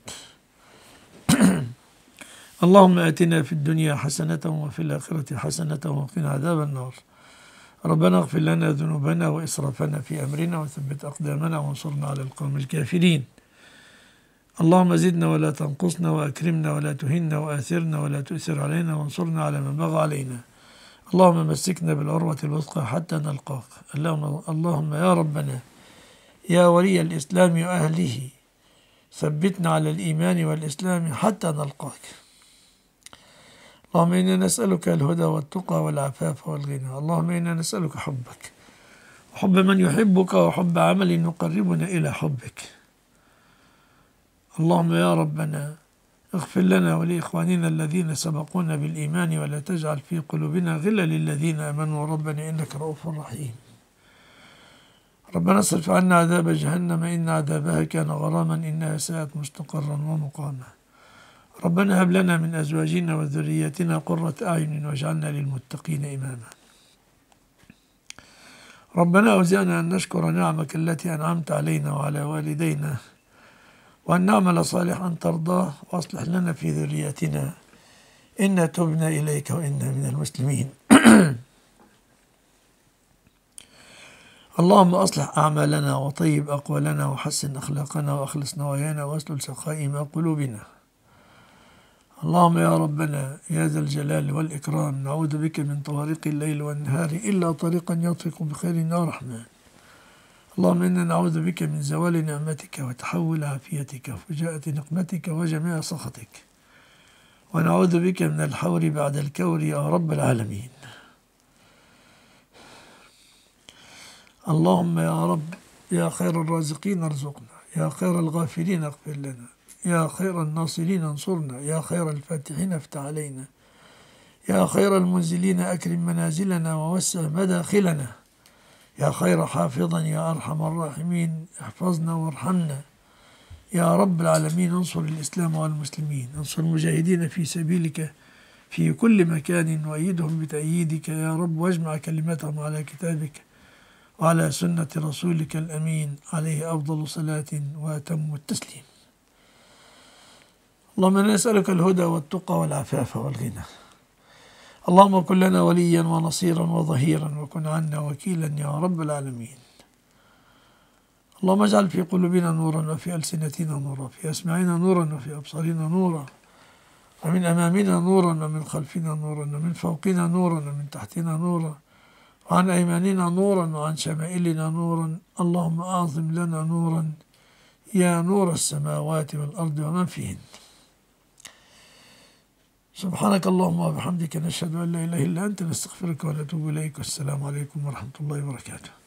اللهم آتنا في الدنيا حسنة وفي الآخرة حسنة وقنا عذاب النار. ربنا اغفر لنا ذنوبنا وإسرافنا في أمرنا وثبت أقدامنا وانصرنا على القوم الكافرين. اللهم زدنا ولا تنقصنا وأكرمنا ولا تهنا وآثرنا ولا تؤثر علينا وانصرنا على من بغى علينا. اللهم مسكنا بالعروة الوثقى حتى نلقاك. اللهم, اللهم يا ربنا يا ولي الإسلام وأهله ثبتنا على الإيمان والإسلام حتى نلقاك. اللهم إنا نسألك الهدى والتقى والعفاف والغنى. اللهم إنا نسألك حبك وحب من يحبك وحب عمل يقربنا إلى حبك. اللهم يا ربنا اغفر لنا ولإخواننا الذين سبقونا بالإيمان ولا تجعل في قلوبنا غلا للذين آمنوا ربنا إنك رؤوف رحيم. ربنا اصرف عنا عذاب جهنم إن عذابها كان غراما إنها ساءت مستقرا ومقاما. ربنا هب لنا من أزواجنا وذرياتنا قرة أعين واجعلنا للمتقين إماما. ربنا أوزعنا أن نشكر نعمك التي أنعمت علينا وعلى والدينا وأن نعمل صالحا ترضاه، وأصلح لنا في ذريتنا إنا تبنا إليك وإنا من المسلمين. اللهم أصلح أعمالنا وطيب أقوالنا وحسن أخلاقنا وأخلص نوايانا وأسلل سقائم قلوبنا. اللهم يا ربنا يا ذا الجلال والإكرام، نعوذ بك من طوارق الليل والنهار إلا طريقا يطرق بخير يا رحمن. اللهم إنا نعوذ بك من زوال نعمتك وتحول عافيتك وفجاءة نقمتك وجميع سخطك، ونعوذ بك من الحور بعد الكور يا رب العالمين. اللهم يا رب يا خير الرازقين ارزقنا، يا خير الغافلين اغفر لنا، يا خير الناصرين انصرنا، يا خير الفاتحين افتح علينا، يا خير المنزلين أكرم منازلنا ووسع مداخلنا، يا خير حافظا يا أرحم الراحمين احفظنا وارحمنا يا رب العالمين. انصر الإسلام والمسلمين، انصر المجاهدين في سبيلك في كل مكان، وأيدهم بتأييدك يا رب، واجمع كلمتهم على كتابك وعلى سنة رسولك الأمين عليه أفضل صلاة وأتم التسليم. اللهم نسألك الهدى والتقى والعفاف والغنى. اللهم كن لنا وليا ونصيرا وظهيرا، وكن عنا وكيلا يا رب العالمين. اللهم اجعل في قلوبنا نورا، وفي ألسنتنا نورا، في أسماعنا نورا، وفي أبصارنا نورا، ومن أمامنا نورا، ومن خلفنا نورا، ومن فوقنا نورا، ومن تحتنا نورا، وعن أيماننا نورا، وعن شمائلنا نورا. اللهم أعظم لنا نورا يا نور السماوات والأرض ومن فيهن. سبحانك اللهم وبحمدك، نشهد أن لا إله إلا أنت، نستغفرك ونتوب إليك، والسلام عليكم ورحمة الله وبركاته.